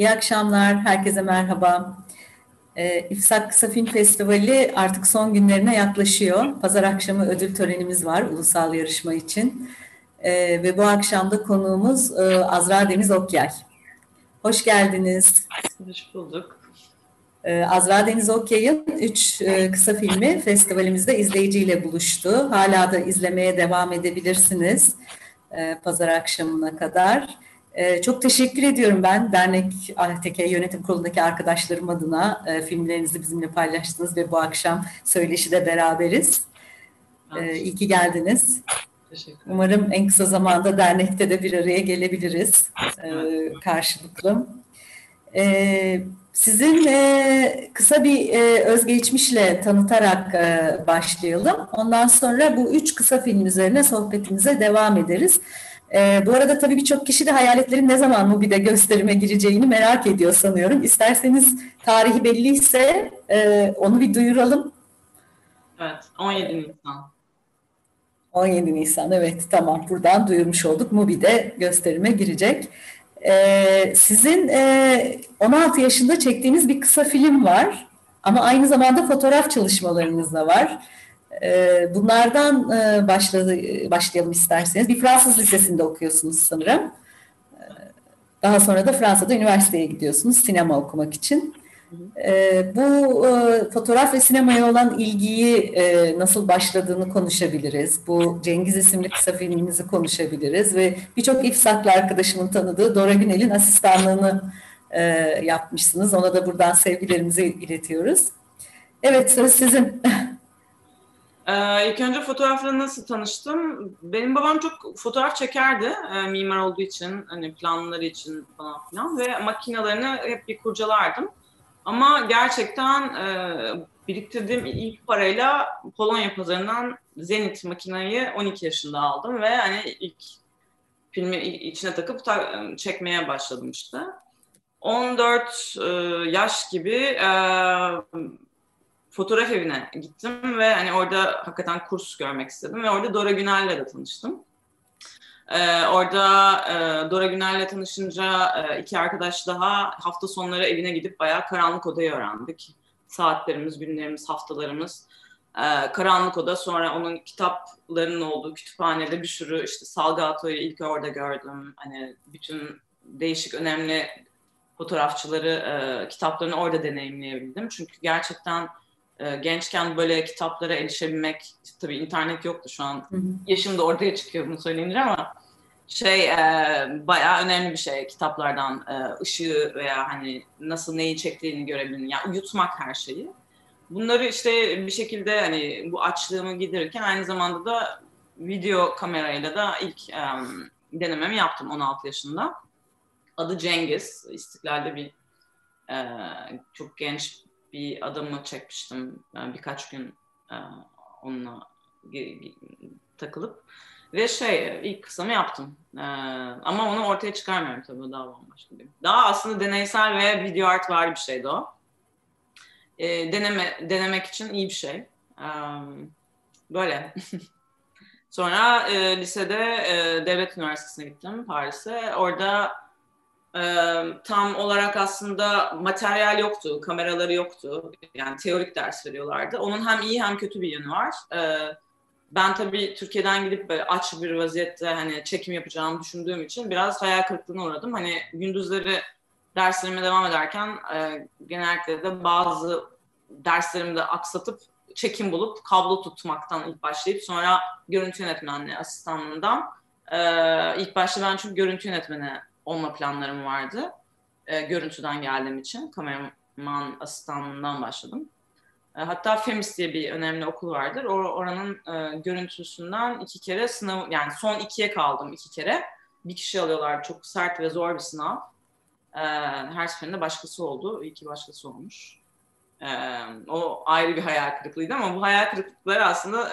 İyi akşamlar, herkese merhaba. İFSAK Kısa Film Festivali artık son günlerine yaklaşıyor. Pazar akşamı ödül törenimiz var ulusal yarışma için. Ve bu akşam da konuğumuz Azra Deniz Okyay. Hoş geldiniz. Hoş bulduk. Azra Deniz Okyay'ın 3 kısa filmi festivalimizde izleyiciyle buluştu. Hala da izlemeye devam edebilirsiniz pazar akşamına kadar. Çok teşekkür ediyorum ben dernek AHTK Yönetim Kurulu'ndaki arkadaşlarım adına filmlerinizi bizimle paylaştınız ve bu akşam söyleşide beraberiz. İyi ki geldiniz. Umarım en kısa zamanda dernekte de bir araya gelebiliriz karşılıklı. Sizin kısa bir özgeçmişle tanıtarak başlayalım. Ondan sonra bu 3 kısa film üzerine sohbetimize devam ederiz. Bu arada tabii birçok kişi de Hayaletlerin ne zaman MUBI'de gösterime gireceğini merak ediyor sanıyorum. İsterseniz tarihi belliyse onu bir duyuralım. Evet, 17 Nisan. 17 Nisan, evet, tamam, buradan duyurmuş olduk. MUBI'de gösterime girecek. Sizin 16 yaşında çektiğiniz bir kısa film var ama aynı zamanda fotoğraf çalışmalarınız da var. Bunlardan başlayalım isterseniz. Bir Fransız lisesinde okuyorsunuz sanırım. Daha sonra da Fransa'da üniversiteye gidiyorsunuz sinema okumak için. Bu fotoğraf ve sinemaya olan ilgiyi nasıl başladığını konuşabiliriz. Bu Cengiz isimli kısa filminizi konuşabiliriz ve birçok İFSAK'lı arkadaşımın tanıdığı Dora Günel'in asistanlığını yapmışsınız. Ona da buradan sevgilerimizi iletiyoruz. Evet, söz sizin. İlk önce fotoğrafla nasıl tanıştım? Benim babam çok fotoğraf çekerdi, mimar olduğu için, hani planları için falan filan ve makinalarını hep bir kurcalardım. Ama gerçekten biriktirdiğim ilk parayla Polonya pazarından Zenit makinayı 12 yaşında aldım ve hani ilk filmi içine takıp çekmeye başladım işte. 14 yaş gibi fotoğraf evine gittim ve hani orada hakikaten kurs görmek istedim ve orada Dora Günel'le de tanıştım. Orada Dora Günel'le tanışınca iki arkadaş daha hafta sonları evine gidip bayağı karanlık odayı öğrendik. Saatlerimiz, günlerimiz, haftalarımız. Karanlık oda, sonra onun kitaplarının olduğu kütüphanede bir sürü işte Salgato'yu ilk orada gördüm. Hani bütün değişik önemli fotoğrafçıları kitaplarını orada deneyimleyebildim. Çünkü gerçekten gençken böyle kitaplara erişebilmek, tabii internet yoktu şu an. Yaşım da ortaya çıkıyor bunu söyleyince ama bayağı önemli bir şey kitaplardan ışığı veya hani nasıl neyi çektiğini görebilmek, yani yutmak her şeyi. Bunları işte bir şekilde hani bu açlığımı giderirken aynı zamanda da video kamerayla da ilk denememi yaptım 16 yaşında. Adı Cengiz. İstiklal'de bir çok genç bir adamı çekmiştim. Birkaç gün onunla takılıp ve ilk kısamı yaptım. Ama onu ortaya çıkarmıyorum tabii, daha bambaşka bir. Daha aslında deneysel ve video art var bir şeydi o. Denemek için iyi bir şey. Böyle. Sonra lisede Devlet Üniversitesi'ne gittim, Paris'e. Orada tam olarak aslında materyal yoktu, kameraları yoktu. Yani teorik ders veriyorlardı. Onun hem iyi hem kötü bir yönü var. Ben tabii Türkiye'den gidip böyle aç bir vaziyette hani çekim yapacağımı düşündüğüm için biraz hayal kırıklığına uğradım. Hani gündüzleri derslerime devam ederken genellikle de bazı derslerimi de aksatıp çekim bulup kablo tutmaktan ilk başlayıp sonra görüntü yönetmenliği asistanlığından ilk başta ben çünkü görüntü yönetmeni olma planlarım vardı. Görüntüden geldiğim için kameraman asistanlığından başladım. Hatta FEMIS diye bir önemli okul vardır. Oranın görüntüsünden 2 kere sınav, yani son 2'ye kaldım 2 kere. Bir kişi alıyorlar, çok sert ve zor bir sınav. Her seferinde başkası oldu. İyi ki başkası olmuş. O ayrı bir hayal kırıklığıydı ama bu hayal kırıklıkları aslında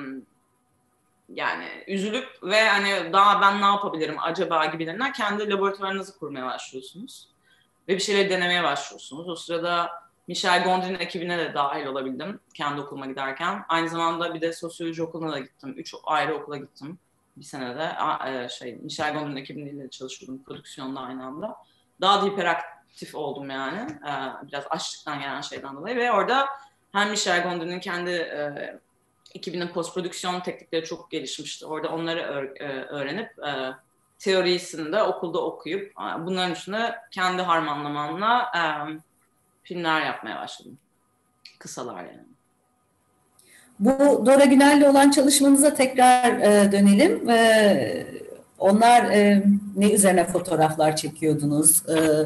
yani üzülüp ve hani daha ben ne yapabilirim acaba gibilerinden kendi laboratuvarınızı kurmaya başlıyorsunuz. Ve bir şeyleri denemeye başlıyorsunuz. O sırada Michel Gondry'nin ekibine de dahil olabildim kendi okuluma giderken. Aynı zamanda bir de sosyoloji okuluna da gittim. 3 ayrı okula gittim bir senede. Michel Gondry'nin ekibiyle çalışıyordum prodüksiyonda aynı anda. Daha da aktif oldum yani. Biraz açlıktan gelen şeyden dolayı ve orada hem Michel Gondry'nin kendi ekibinin post-prodüksiyon teknikleri çok gelişmişti. Orada onları öğrenip teorisini de okulda okuyup bunların üstüne kendi harmanlamamla filmler yapmaya başladım. Kısalar yani. Bu Dora Günel'le olan çalışmanıza tekrar dönelim. Onlar ne üzerine fotoğraflar çekiyordunuz?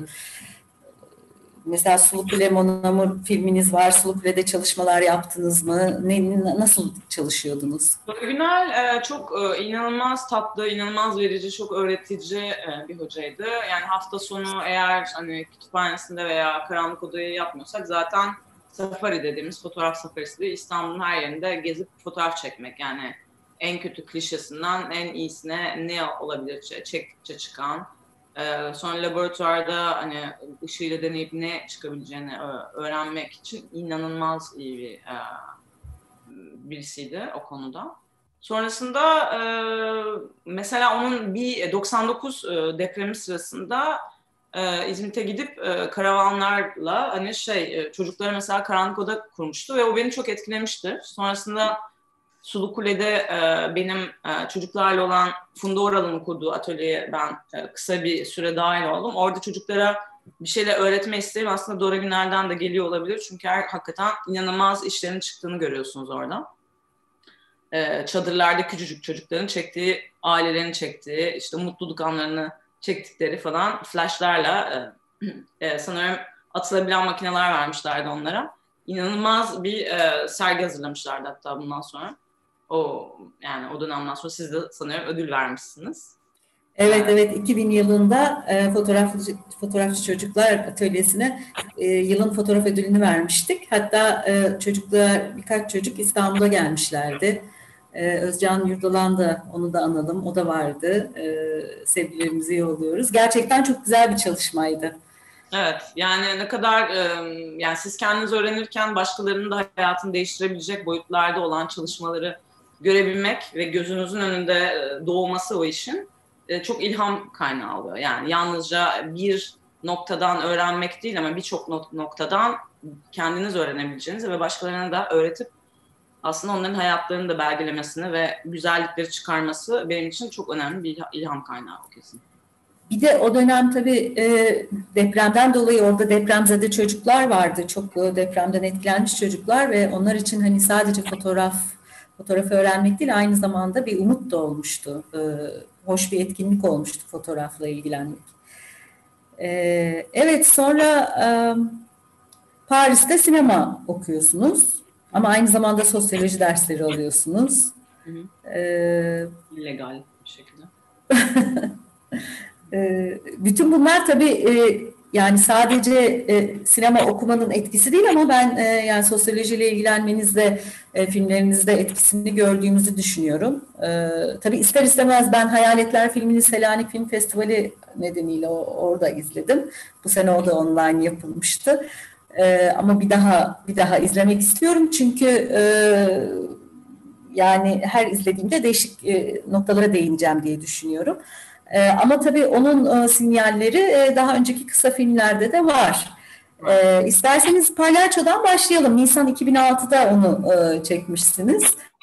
Mesela Sulu Kule Mon Amour filminiz var. Sulu Kule'de çalışmalar yaptınız mı? Nasıl çalışıyordunuz? Dora Günel çok inanılmaz tatlı, inanılmaz verici, çok öğretici bir hocaydı. Yani hafta sonu eğer hani kütüphanesinde veya karanlık odayı yapmıyorsak zaten safari dediğimiz fotoğraf safarisi de İstanbul'un her yerinde gezip fotoğraf çekmek. Yani en kötü klişesinden en iyisine ne olabilir çektikçe çıkan. Sonra laboratuvarda hani ışığıyla deneyip ne çıkabileceğini öğrenmek için inanılmaz iyi bir birisiydi o konuda. Sonrasında mesela onun bir 99 depremi sırasında İzmit'e gidip karavanlarla hani çocuklara mesela karanlık oda kurmuştu ve o beni çok etkilemiştir. Sonrasında Sulu Kule'de benim çocuklarla olan Funda Oral'ın kurduğu atölyeye ben kısa bir süre dahil oldum. Orada çocuklara bir şeyler öğretme isteğim aslında Dora Günel'den de geliyor olabilir. Çünkü hakikaten inanılmaz işlerin çıktığını görüyorsunuz orada. Çadırlarda küçücük çocukların çektiği, ailelerin çektiği, işte mutluluk anlarını çektikleri falan flashlarla sanırım atılabilen makineler vermişlerdi onlara. İnanılmaz bir sergi hazırlamışlardı hatta bundan sonra. O dönemden sonra siz de sanıyorum ödül vermişsiniz. Evet, 2000 yılında Fotoğrafçı Çocuklar Atölyesi'ne yılın fotoğraf ödülünü vermiştik. Hatta birkaç çocuk İstanbul'a gelmişlerdi. Özcan Yurdalan da, onu da analım, o da vardı. Sevgilerimizi yolluyoruz. Gerçekten çok güzel bir çalışmaydı. Evet, yani ne kadar yani siz kendiniz öğrenirken başkalarının da hayatını değiştirebilecek boyutlarda olan çalışmaları görebilmek ve gözünüzün önünde doğması o işin çok ilham kaynağı oluyor. Yani yalnızca bir noktadan öğrenmek değil ama birçok noktadan kendiniz öğrenebileceğiniz ve başkalarına da öğretip aslında onların hayatlarını da belgelemesini ve güzellikleri çıkarması benim için çok önemli bir ilham kaynağı o kesin. Bir de o dönem tabii depremden dolayı orada depremzede çocuklar vardı. Çok depremden etkilenmiş çocuklar ve onlar için hani sadece fotoğrafı öğrenmek değil, aynı zamanda bir umut da olmuştu. Hoş bir etkinlik olmuştu fotoğrafla ilgilenmek. Evet, sonra Paris'te sinema okuyorsunuz ama aynı zamanda sosyoloji dersleri alıyorsunuz. Hı hı. İllegal bir şekilde. Bütün bunlar tabii yani sadece sinema okumanın etkisi değil ama ben yani sosyolojiyle ilgilenmenizde, filmlerinizde etkisini gördüğümüzü düşünüyorum. Tabii ister istemez ben Hayaletler filmini Selanik Film Festivali nedeniyle orada izledim. Bu sene o da online yapılmıştı. Ama bir daha izlemek istiyorum çünkü yani her izlediğimde değişik noktalara değineceğim diye düşünüyorum. Ama tabii onun sinyalleri daha önceki kısa filmlerde de var. İsterseniz Palyaço'dan başlayalım. Nisan 2006'da onu çekmişsiniz.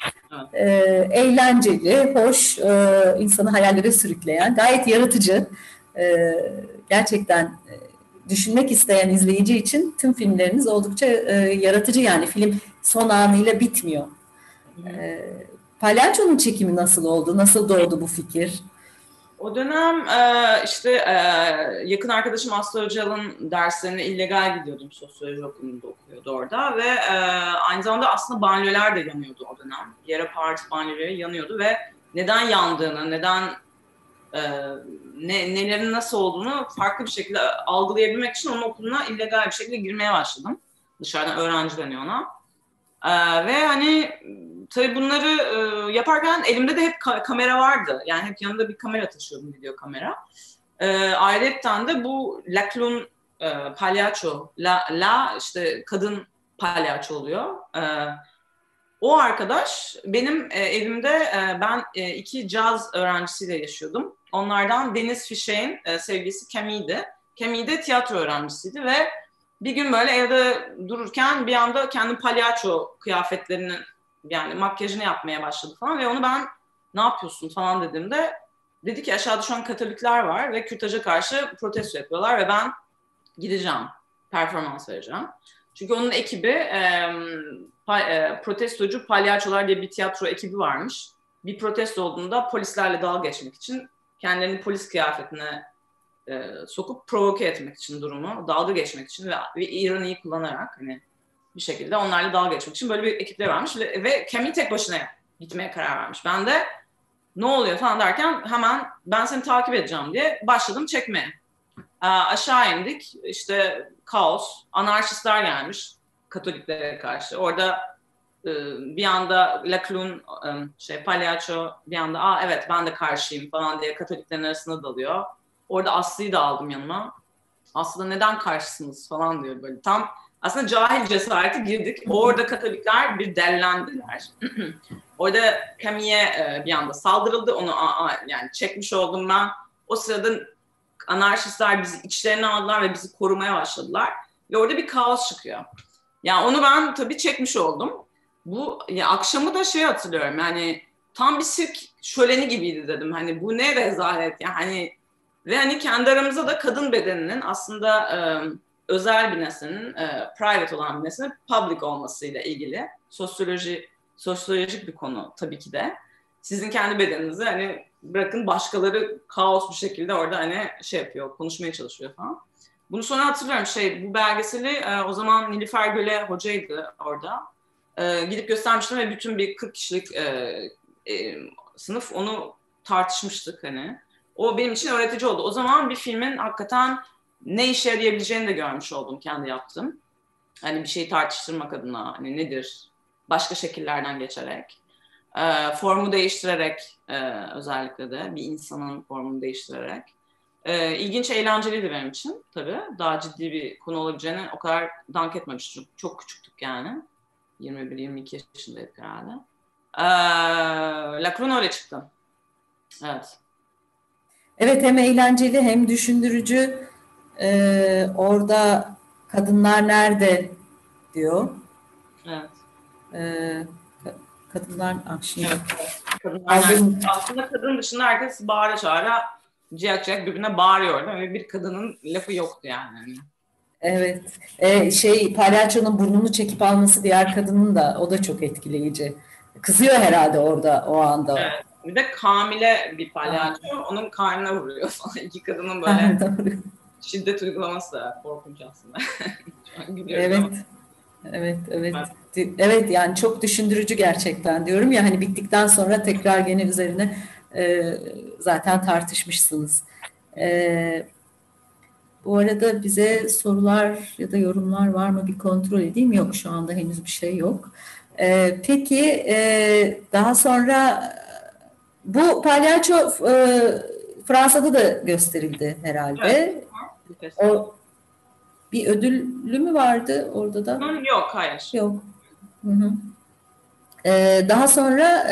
Eğlenceli, hoş, insanı hayallere sürükleyen, gayet yaratıcı. Gerçekten düşünmek isteyen izleyici için tüm filmleriniz oldukça yaratıcı. Yani film son anıyla bitmiyor. Palyaço'nun çekimi nasıl oldu? Nasıl doğdu bu fikir? O dönem yakın arkadaşım Aslı Öcal'ın derslerine illegal gidiyordum. Sosyoloji okulunda okuyordu orada ve aynı zamanda aslında banliyöler de yanıyordu o dönem. Yere Paris banliyöleri yanıyordu ve neden yandığını, nelerin nasıl olduğunu farklı bir şekilde algılayabilmek için onun okuluna illegal bir şekilde girmeye başladım. Dışarıdan öğrenci deniyor ona. Ve hani tabii bunları yaparken elimde de hep kamera vardı. Yani hep yanımda bir kamera taşıyordum, video kamera. Ayrıca de bu La Clown palyaço, işte kadın palyaço oluyor. O arkadaş benim evimde ben iki caz öğrencisiyle yaşıyordum. Onlardan Deniz Fişek'in sevgilisi Camille'di. Camille de tiyatro öğrencisiydi ve bir gün böyle evde dururken bir anda kendi palyaço kıyafetlerinin yani makyajını yapmaya başladı falan ve onu ben ne yapıyorsun falan dediğimde dedi ki aşağıda şu an Katolikler var ve kürtaja karşı protesto yapıyorlar ve ben gideceğim, performans vereceğim. Çünkü onun ekibi protestocu palyaçolar diye bir tiyatro ekibi varmış. Bir protesto olduğunda polislerle dalga geçmek için kendilerini polis kıyafetine sokup provoke etmek için durumu, dalga geçmek için ve ironiyi kullanarak hani bir şekilde onlarla dalga geçmek için böyle bir ekipleri varmış ve Camille tek başına gitmeye karar vermiş. Ben de ne oluyor falan derken hemen ben seni takip edeceğim diye başladım çekmeye. Aşağı indik, işte kaos, anarşistler gelmiş Katoliklere karşı. Orada bir anda Lacloun palyaço bir anda evet ben de karşıyım falan diye Katoliklerin arasında dalıyor. Orada Aslı'yı da aldım yanıma. Aslı da neden karşısınız falan diyor böyle. Tam aslında cahil cesareti girdik. Orada Katolikler bir dellendiler. Orada Camille'ye bir anda saldırıldı. Onu yani çekmiş oldum ben. O sırada anarşistler bizi içlerine aldılar ve bizi korumaya başladılar. Ve orada bir kaos çıkıyor. Yani onu ben tabii çekmiş oldum. Bu ya akşamı da hatırlıyorum. Yani tam bir sirk şöleni gibiydi dedim. Hani bu ne rezalet yani hani ve hani kendi aramızda da kadın bedeninin aslında özel bir nesnenin, private olan bir nesnenin public olmasıyla ilgili sosyolojik bir konu tabii ki de. Sizin kendi bedeninizi hani bırakın başkaları kaos bir şekilde orada hani yapıyor, konuşmaya çalışıyor falan. Bunu sonra hatırlıyorum bu belgeseli o zaman Nilüfer Göle hocaydı orada. Gidip göstermiştim ve bütün bir 40 kişilik sınıf onu tartışmıştık hani. O benim için öğretici oldu. O zaman bir filmin hakikaten ne işe yarayabileceğini de görmüş oldum kendi yaptığım. Hani bir şeyi tartıştırmak adına hani nedir? Başka şekillerden geçerek. Formu değiştirerek özellikle de bir insanın formunu değiştirerek. İlginç, eğlenceliydi benim için tabii. Daha ciddi bir konu olabileceğini o kadar dank etmemiştim. Çok küçüktük yani. 21-22 yaşındaydık herhalde. Lacroix öyle çıktı. Evet. Evet, hem eğlenceli hem düşündürücü. Orada kadınlar nerede diyor. Evet. Ee, kadınlar şimdi Evet. Kadınlar nerede? aldım. Aslında kadın dışında herkes bağıra çağıra ciyak ciyak birbirine bağırıyordu ve bir kadının lafı yoktu yani. Evet. Palyaçonun burnunu çekip alması diğer kadının da, o da çok etkileyici. Kızıyor herhalde orada o anda. Evet. Bir de Kamile bir Ha. palyaço onun karnına vuruyor falan. İki kadının böyle Doğru. şiddet uygulaması da korkunç aslında. Şu an gülüyoruz Evet. ama. Evet, evet. Evet. Evet, yani çok düşündürücü gerçekten diyorum ya, hani bittikten sonra tekrar gene üzerine zaten tartışmışsınız. E, Bu arada bize sorular ya da yorumlar var mı, bir kontrol edeyim. Yok, şu anda henüz bir şey yok. Peki daha sonra bu palyaço Fransa'da da gösterildi Evet. herhalde. Bir festival. O bir ödüllü mü vardı orada da? Yok, hayır. Yok. Hı hı. Daha sonra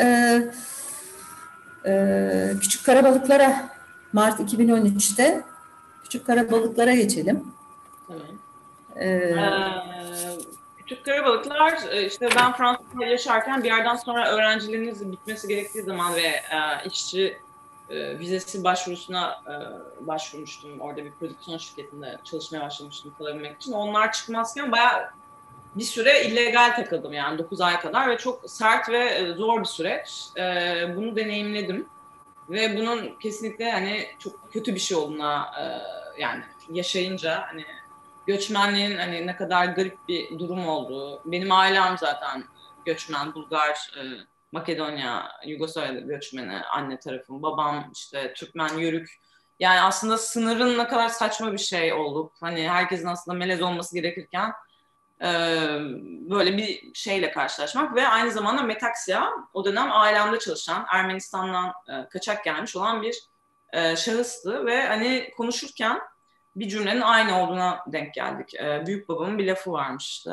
Küçük Karabalıklara, Mart 2013'te Küçük Karabalıklara geçelim. Tamam. Ee, Küçük Karabalıklar, işte ben Fransa'da yaşarken bir yerden sonra öğrenciliğiniz bitmesi gerektiği zaman ve işçi vizesi başvurusuna başvurmuştum. Orada bir prodüksiyon şirketinde çalışmaya başlamıştım kalabilmek için. Onlar çıkmazken bayağı bir süre illegal takıldım yani 9 ay kadar ve çok sert ve zor bir süreç. Bunu deneyimledim ve bunun kesinlikle hani çok kötü bir şey olduğuna yani yaşayınca hani göçmenliğin hani ne kadar garip bir durum olduğu. Benim ailem zaten göçmen, Bulgar, Makedonya, Yugoslavya göçmeni anne tarafım. Babam işte Türkmen, Yörük. Yani aslında sınırın ne kadar saçma bir şey olup hani herkesin aslında melez olması gerekirken böyle bir şeyle karşılaşmak ve aynı zamanda Metaxia o dönem ailemde çalışan Ermenistan'dan kaçak gelmiş olan bir şahıstı ve hani konuşurken bir cümlenin aynı olduğuna denk geldik. Büyük babamın bir lafı varmış işte.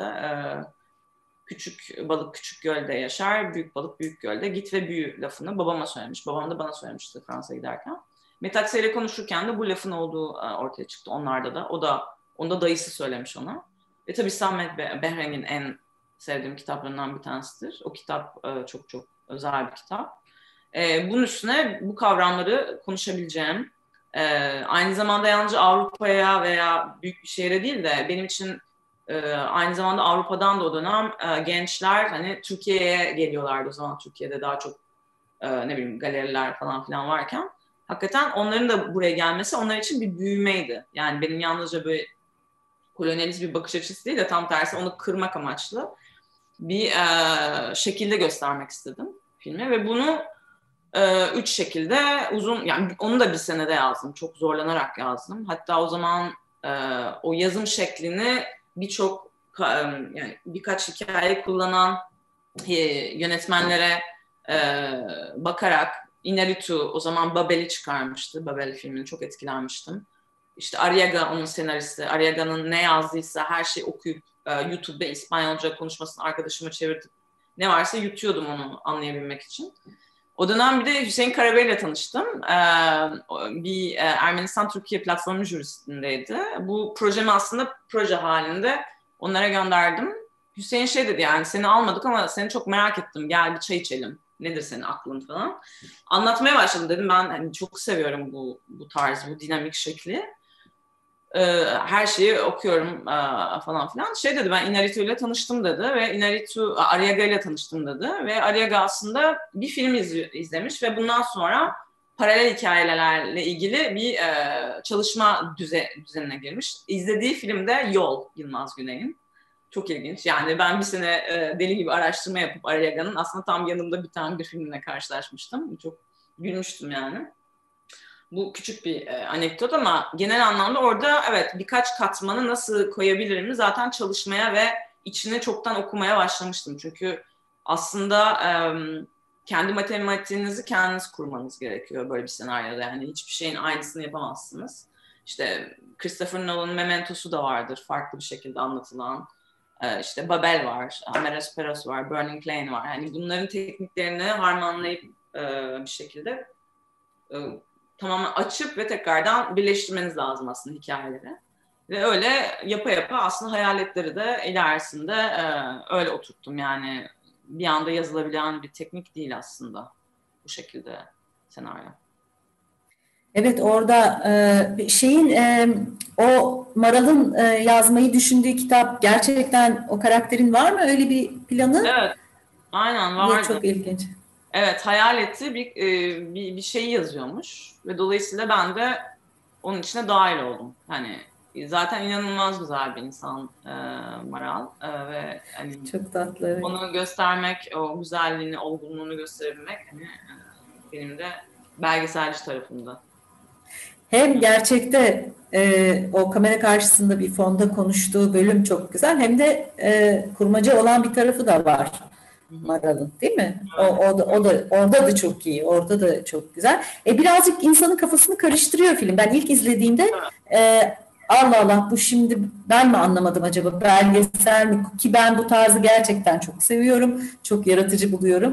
Küçük balık küçük gölde yaşar, büyük balık büyük gölde. Git ve büyü lafını babama söylemiş. Babam da bana söylemişti Fransa'ya giderken. Metaxa ile konuşurken de bu lafın olduğu ortaya çıktı onlarda da. Onu da dayısı söylemiş ona. Ve tabii Samet Behren'in en sevdiğim kitaplarından bir tanesidir. O kitap çok çok özel bir kitap. Bunun üstüne bu kavramları konuşabileceğim. Aynı zamanda yalnızca Avrupa'ya veya büyük bir şehre değil de benim için aynı zamanda Avrupa'dan da o dönem gençler hani Türkiye'ye geliyorlardı o zaman. Türkiye'de daha çok ne bileyim galeriler falan filan varken hakikaten onların da buraya gelmesi onlar için bir büyümeydi. Yani benim yalnızca böyle kolonyalist bir bakış açısı değil de tam tersi onu kırmak amaçlı bir şekilde göstermek istedim filmi ve bunu 3 şekilde uzun, yani onu da bir senede yazdım. Çok zorlanarak yazdım. Hatta o zaman o yazım şeklini birçok yani birkaç hikaye kullanan yönetmenlere bakarak Inarritu o zaman Babel'i çıkarmıştı. Babel filmini çok etkilenmiştim. İşte Arriaga onun senaristi. Arriaga'nın ne yazdıysa her şeyi okuyup YouTube'da İspanyolca konuşmasını arkadaşıma çevirtip ne varsa yutuyordum onu anlayabilmek için. O dönem bir de Hüseyin Karabey ile tanıştım. Bir Ermenistan-Türkiye platformu jürisindeydi. Bu projemi aslında proje halinde onlara gönderdim. Hüseyin şey dedi yani seni almadık ama seni çok merak ettim. Gel bir çay içelim. Nedir senin aklın falan. Anlatmaya başladım dedim ben hani çok seviyorum bu tarz, bu dinamik şekli. Her şeyi okuyorum falan filan. Şey dedi ben Inarritu ile tanıştım dedi ve Arriaga ile tanıştım dedi ve Arriaga aslında bir film izlemiş ve bundan sonra paralel hikayelerle ilgili bir çalışma düzenine girmiş. İzlediği filmde Yol, Yılmaz Güney'in. Çok ilginç. Yani ben bir sene deli gibi araştırma yapıp Arriaga'nın aslında tam yanımda bir filmle karşılaşmıştım. Çok gülmüştüm yani. Bu küçük bir anekdot ama genel anlamda orada evet birkaç katmanı nasıl koyabilirim zaten çalışmaya ve içine çoktan okumaya başlamıştım. Çünkü aslında kendi matematiğinizi kendiniz kurmanız gerekiyor böyle bir senaryoda. Yani hiçbir şeyin aynısını yapamazsınız. İşte Christopher Nolan'ın Memento'su da vardır farklı bir şekilde anlatılan. İşte Babel var, Ameres Peros var, Burning Plain var. Yani bunların tekniklerini harmanlayıp bir şekilde tamamen açıp ve tekrardan birleştirmeniz lazım aslında hikayeleri. Ve öyle yapa yapa aslında hayaletleri de ilerisinde öyle oturttum. Yani bir anda yazılabilen bir teknik değil aslında bu şekilde senaryo. Evet orada o Maral'ın yazmayı düşündüğü kitap gerçekten o karakterin var mı öyle bir planı? Evet, aynen vardı. Çok ilginç. Evet, hayal etti bir şeyi yazıyormuş ve dolayısıyla ben de onun içine dahil oldum. Hani zaten inanılmaz güzel bir insan Maral ve hani çok tatlı. Evet. Onu göstermek, o güzelliğini, olgunluğunu gösterebilmek hani benim de belgeselci tarafımda. Hem gerçekte o kamera karşısında bir fonda konuştuğu bölüm çok güzel hem de kurmaca olan bir tarafı da var Maral'ın değil mi? Evet. O da orada da çok iyi. Orada da çok güzel. Birazcık insanın kafasını karıştırıyor film. Ben ilk izlediğimde Allah Allah bu şimdi ben mi anlamadım acaba belgesel mi? Ki ben bu tarzı gerçekten çok seviyorum. Çok yaratıcı buluyorum.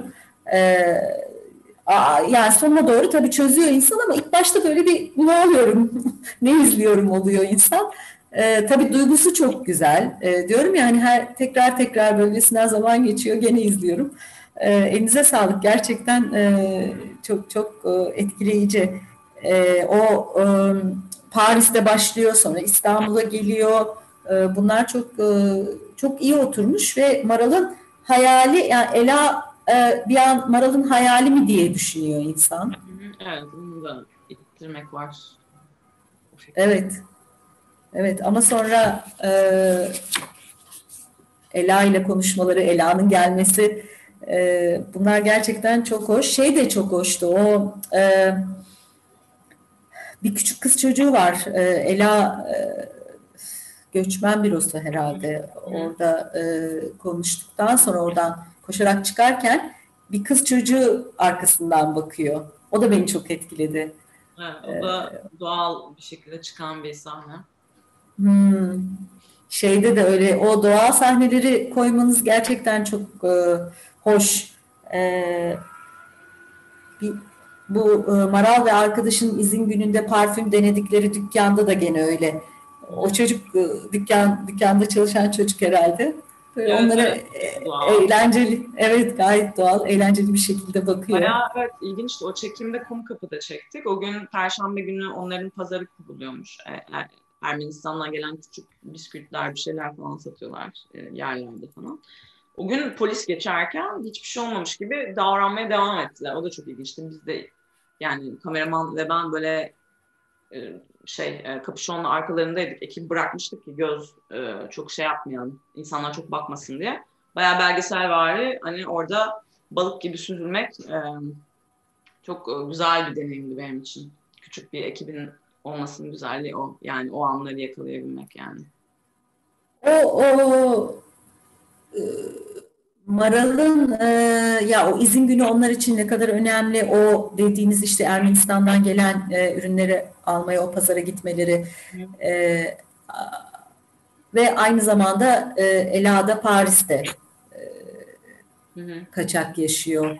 Yani sonuna doğru tabii çözüyor insan ama ilk başta böyle bir ne oluyorum, ne izliyorum oluyor insan. Tabii duygusu çok güzel. Diyorum ya hani tekrar böylesinden zaman geçiyor gene izliyorum. Elinize sağlık gerçekten çok çok etkileyici. Paris'te başlıyor sonra İstanbul'a geliyor. Bunlar çok iyi oturmuş ve Maral'ın hayali yani bir an Maral'ın hayali mi diye düşünüyor insan. Evet, bunu da ittirmek var. Evet. Evet ama sonra Ela ile konuşmaları, Ela'nın gelmesi bunlar gerçekten çok hoş. Şey de çok hoştu. Bir küçük kız çocuğu var. Ela göçmen bürosu herhalde. Orada konuştuktan sonra oradan koşarak çıkarken bir kız çocuğu arkasından bakıyor. O da beni çok etkiledi. Evet, o da doğal bir şekilde çıkan bir sahne. Şeyde de öyle o doğal sahneleri koymanız gerçekten çok hoş. Bu Maral ve arkadaşının izin gününde parfüm denedikleri dükkanda da gene öyle. O çocuk dükkanda çalışan çocuk herhalde. Böyle Evet, onlara evet. Doğal. eğlenceli, evet gayet doğal, eğlenceli bir şekilde bakıyor. Bayağı evet, ilginçti. O çekimde Kumkapı'da çektik. O gün Perşembe günü onların pazarı kuruluyormuş. Ermenistan'dan gelen küçük bisküvitler, bir şeyler falan satıyorlar yerlerde falan. O gün polis geçerken hiçbir şey olmamış gibi davranmaya devam ettiler. O da çok ilginçti. Biz de yani kameraman ve ben böyle kapüşonla arkalarındaydık. Ekibi bırakmıştık ki çok şey yapmayalım. İnsanlar çok bakmasın diye. Bayağı belgeselvari hani orada balık gibi süzülmek çok güzel bir deneyimdi benim için. Küçük bir ekibin olmasının güzelliği o. Yani o anları yakalayabilmek yani. O Maral'ın ya o izin günü onlar için ne kadar önemli, o dediğiniz işte Ermenistan'dan gelen ürünleri almaya o pazara gitmeleri e, ve aynı zamanda Ela da Paris'te Hı hı. kaçak yaşıyor.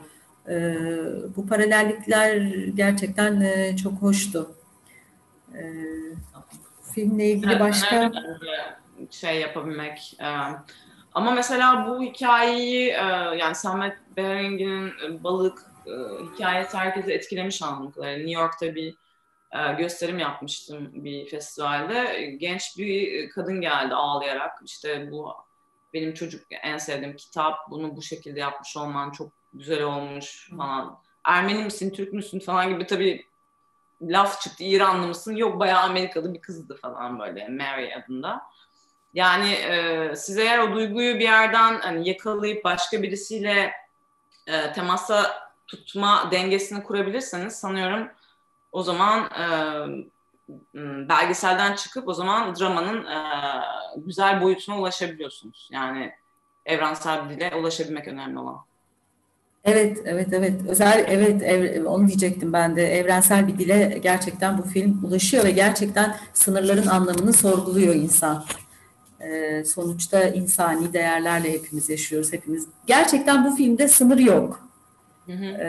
Bu paralellikler gerçekten çok hoştu. E, Filmle ilgili Evet, başka... önemli bence şey yapabilmek. Ama mesela bu hikayeyi yani Samet Behrengi'nin balık hikayesi herkesi etkilemiş anladığım kadarıyla. New York'ta bir gösterim yapmıştım bir festivalde. Genç bir kadın geldi ağlayarak. İşte bu benim en sevdiğim kitap. Bunu bu şekilde yapmış olman çok güzel olmuş falan. Ermeni misin, Türk müsün falan gibi tabii laf çıktı. İranlı mısın? Yok, bayağı Amerikalı bir kızdı falan böyle. Mary adında. Yani siz eğer o duyguyu bir yerden hani yakalayıp başka birisiyle temasa tutma dengesini kurabilirseniz sanıyorum o zaman belgeselden çıkıp o zaman dramanın güzel boyutuna ulaşabiliyorsunuz. Yani evrensel bir dile ulaşabilmek önemli olan. Evet, evet, evet. Evet, onu diyecektim ben de. Evrensel bir dile gerçekten bu film ulaşıyor ve gerçekten sınırların anlamını sorguluyor insan. Sonuçta insani değerlerle hepimiz yaşıyoruz, hepimiz. Gerçekten bu filmde sınır yok. Hı hı.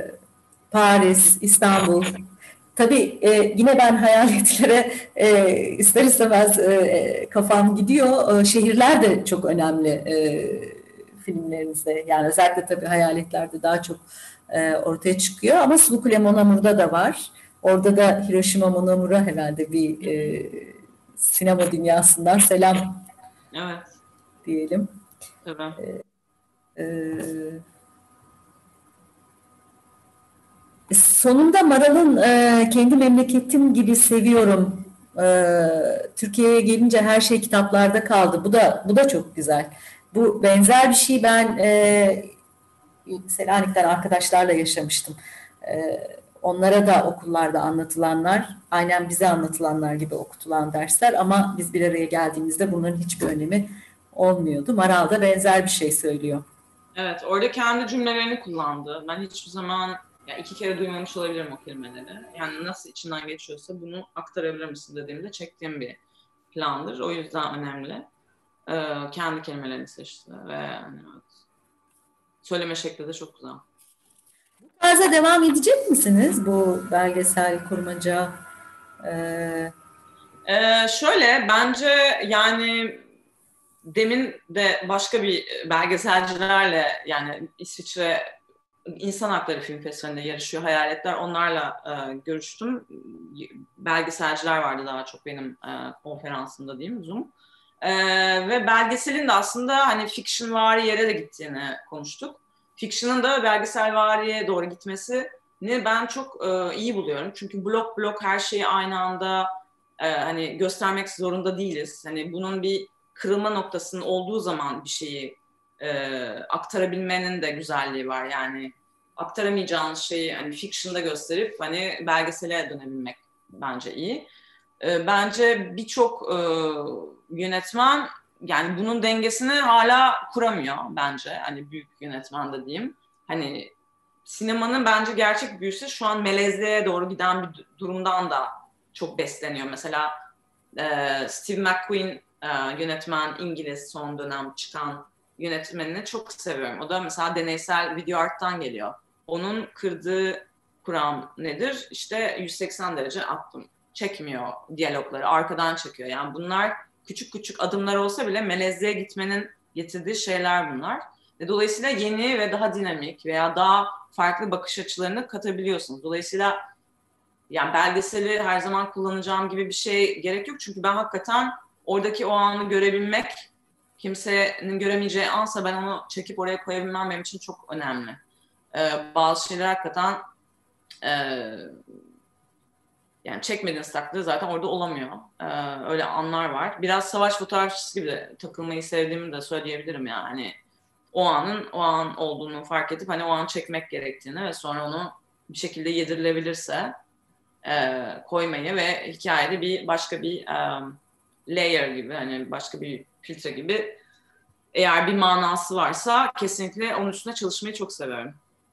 Paris, İstanbul. Tabii yine ben hayaletlere ister istemez kafam gidiyor. Şehirler de çok önemli filmlerimizde. Yani özellikle tabii hayaletlerde daha çok ortaya çıkıyor. Ama Sulu Kule Mon Amour'da da var. Orada da Hiroshima Mon Amour'a herhalde bir sinema dünyasından selam Evet, diyelim. tabii. E, Sonunda Maral'ın kendi memleketim gibi seviyorum. Türkiye'ye gelince her şey kitaplarda kaldı. Bu da çok güzel. Bu benzer bir şey ben Selanik'ten arkadaşlarla yaşamıştım. Onlara da okullarda anlatılanlar, aynen bize anlatılanlar gibi okutulan dersler ama biz bir araya geldiğimizde bunların hiçbir önemi olmuyordu. Maral da benzer bir şey söylüyor. Evet, orada kendi cümlelerini kullandı. Ben hiçbir zaman ya iki kere duymamış olabilirim o kelimeleri. Yani nasıl içinden geçiyorsa bunu aktarabilir misin dediğimde çektiğim bir plandır. O yüzden önemli. Kendi kelimelerini seçti ve yani, evet, söyleme şekli de çok güzel. Tarza devam edecek misiniz bu belgesel kurmaca? Ee, Şöyle bence yani demin de başka bir belgeselcilerle yani İsviçre İnsan Hakları Film Festivali'nde yarışıyor Hayaletler. Onlarla görüştüm. Belgeselciler vardı daha çok benim konferansımda diyeyim Zoom. Ve belgeselin de aslında hani fictionvari yere de gittiğini konuştuk. Fiction'ın da belgeselvariye doğru gitmesini ben çok iyi buluyorum. Çünkü blok blok her şeyi aynı anda hani göstermek zorunda değiliz. Hani bunun bir kırılma noktasının olduğu zaman bir şeyi aktarabilmenin de güzelliği var. Yani aktaramayacağınız şeyi hani fiction'da gösterip hani belgesele dönebilmek bence iyi. Bence birçok yönetmen yani bunun dengesini hala kuramıyor bence. Hani büyük yönetmen de diyeyim. Hani sinemanın bence gerçek büyüsü şu an melezliğe doğru giden bir durumdan da çok besleniyor. Mesela Steve McQueen yönetmen İngiliz son dönem çıkan yönetmenini çok seviyorum. O da mesela deneysel video art'tan geliyor. Onun kırdığı kuram nedir? İşte 180 derece attım. Çekmiyor diyalogları, arkadan çekiyor. Yani bunlar küçük küçük adımlar olsa bile melezliğe gitmenin getirdiği şeyler bunlar. Dolayısıyla yeni ve daha dinamik veya daha farklı bakış açılarını katabiliyorsunuz. Dolayısıyla yani belgeseli her zaman kullanacağım gibi bir şey gerek yok. Çünkü ben hakikaten oradaki o anı görebilmek, kimsenin göremeyeceği ansa ben onu çekip oraya koyabilmem benim için çok önemli. Bazı şeyler hakikaten yani çekmediğiniz takdirde zaten orada olamıyor. Öyle anlar var. Biraz savaş fotoğrafçısı gibi de takılmayı sevdiğimi de söyleyebilirim yani. O anın o an olduğunu fark edip hani o an çekmek gerektiğini ve sonra onu bir şekilde yedirilebilirse koymayı ve hikayede bir başka bir layer gibi hani başka bir filtre gibi eğer bir manası varsa kesinlikle onun üstüne çalışmayı çok seviyorum.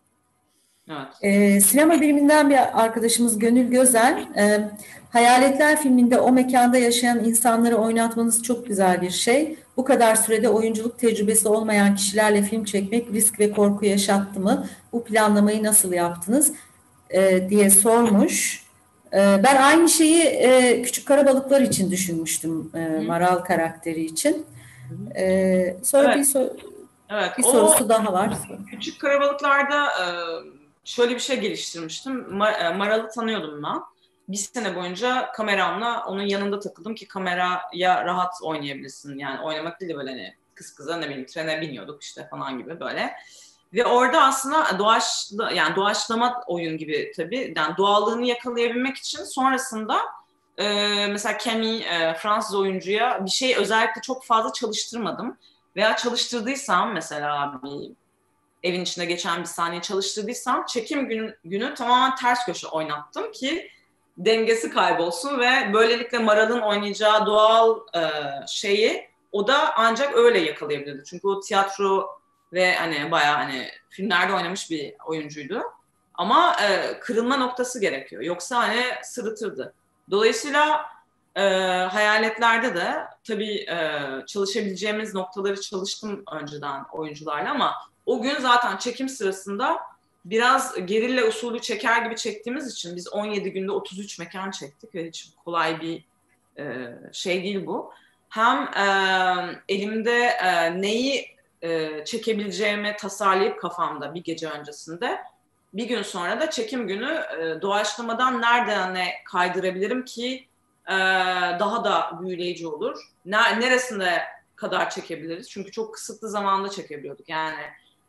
Evet. Sinema biliminden bir arkadaşımız Gönül Gözen, Hayaletler filminde o mekanda yaşayan insanları oynatmanız çok güzel bir şey. Bu kadar sürede oyunculuk tecrübesi olmayan kişilerle film çekmek risk ve korku yaşattı mı? Bu planlamayı nasıl yaptınız? Diye sormuş. Ben aynı şeyi Küçük Karabalıklar için düşünmüştüm, Maral karakteri için. Sonra evet. Evet, bir sorusu daha var. Küçük Karabalıklar'da şöyle bir şey geliştirmiştim. Maral'ı tanıyordum ben. Bir sene boyunca kameramla onun yanında takıldım ki kameraya rahat oynayabilirsin. Yani oynamak değil de böyle hani kız kıza ne bileyim trene biniyorduk işte falan gibi böyle. Ve orada aslında doğaçlama oyun gibi tabii. Yani doğallığını yakalayabilmek için sonrasında mesela Camille Fransız oyuncuya bir şey özellikle çok fazla çalıştırmadım. Veya çalıştırdıysam mesela bir evin içinde geçen bir sahneyi çalıştırdıysam çekim günü tamamen ters köşe oynattım ki dengesi kaybolsun ve böylelikle Maral'ın oynayacağı doğal şeyi o da ancak öyle yakalayabilirdi. Çünkü o tiyatro ve hani bayağı hani filmlerde oynamış bir oyuncuydu. Ama kırılma noktası gerekiyor. Yoksa hani sırıtırdı. Dolayısıyla hayaletlerde de tabii çalışabileceğimiz noktaları çalıştım önceden oyuncularla ama o gün zaten çekim sırasında biraz gerilla usulü çeker gibi çektiğimiz için biz 17 günde 33 mekan çektik ve hiç kolay bir şey değil bu. Hem elimde neyi çekebileceğimi tasarlayıp kafamda bir gece öncesinde bir gün sonra da çekim günü doğaçlamadan nereden ne kaydırabilirim ki daha da büyüleyici olur. Neresinde kadar çekebiliriz? Çünkü çok kısıtlı zamanda çekebiliyorduk. Yani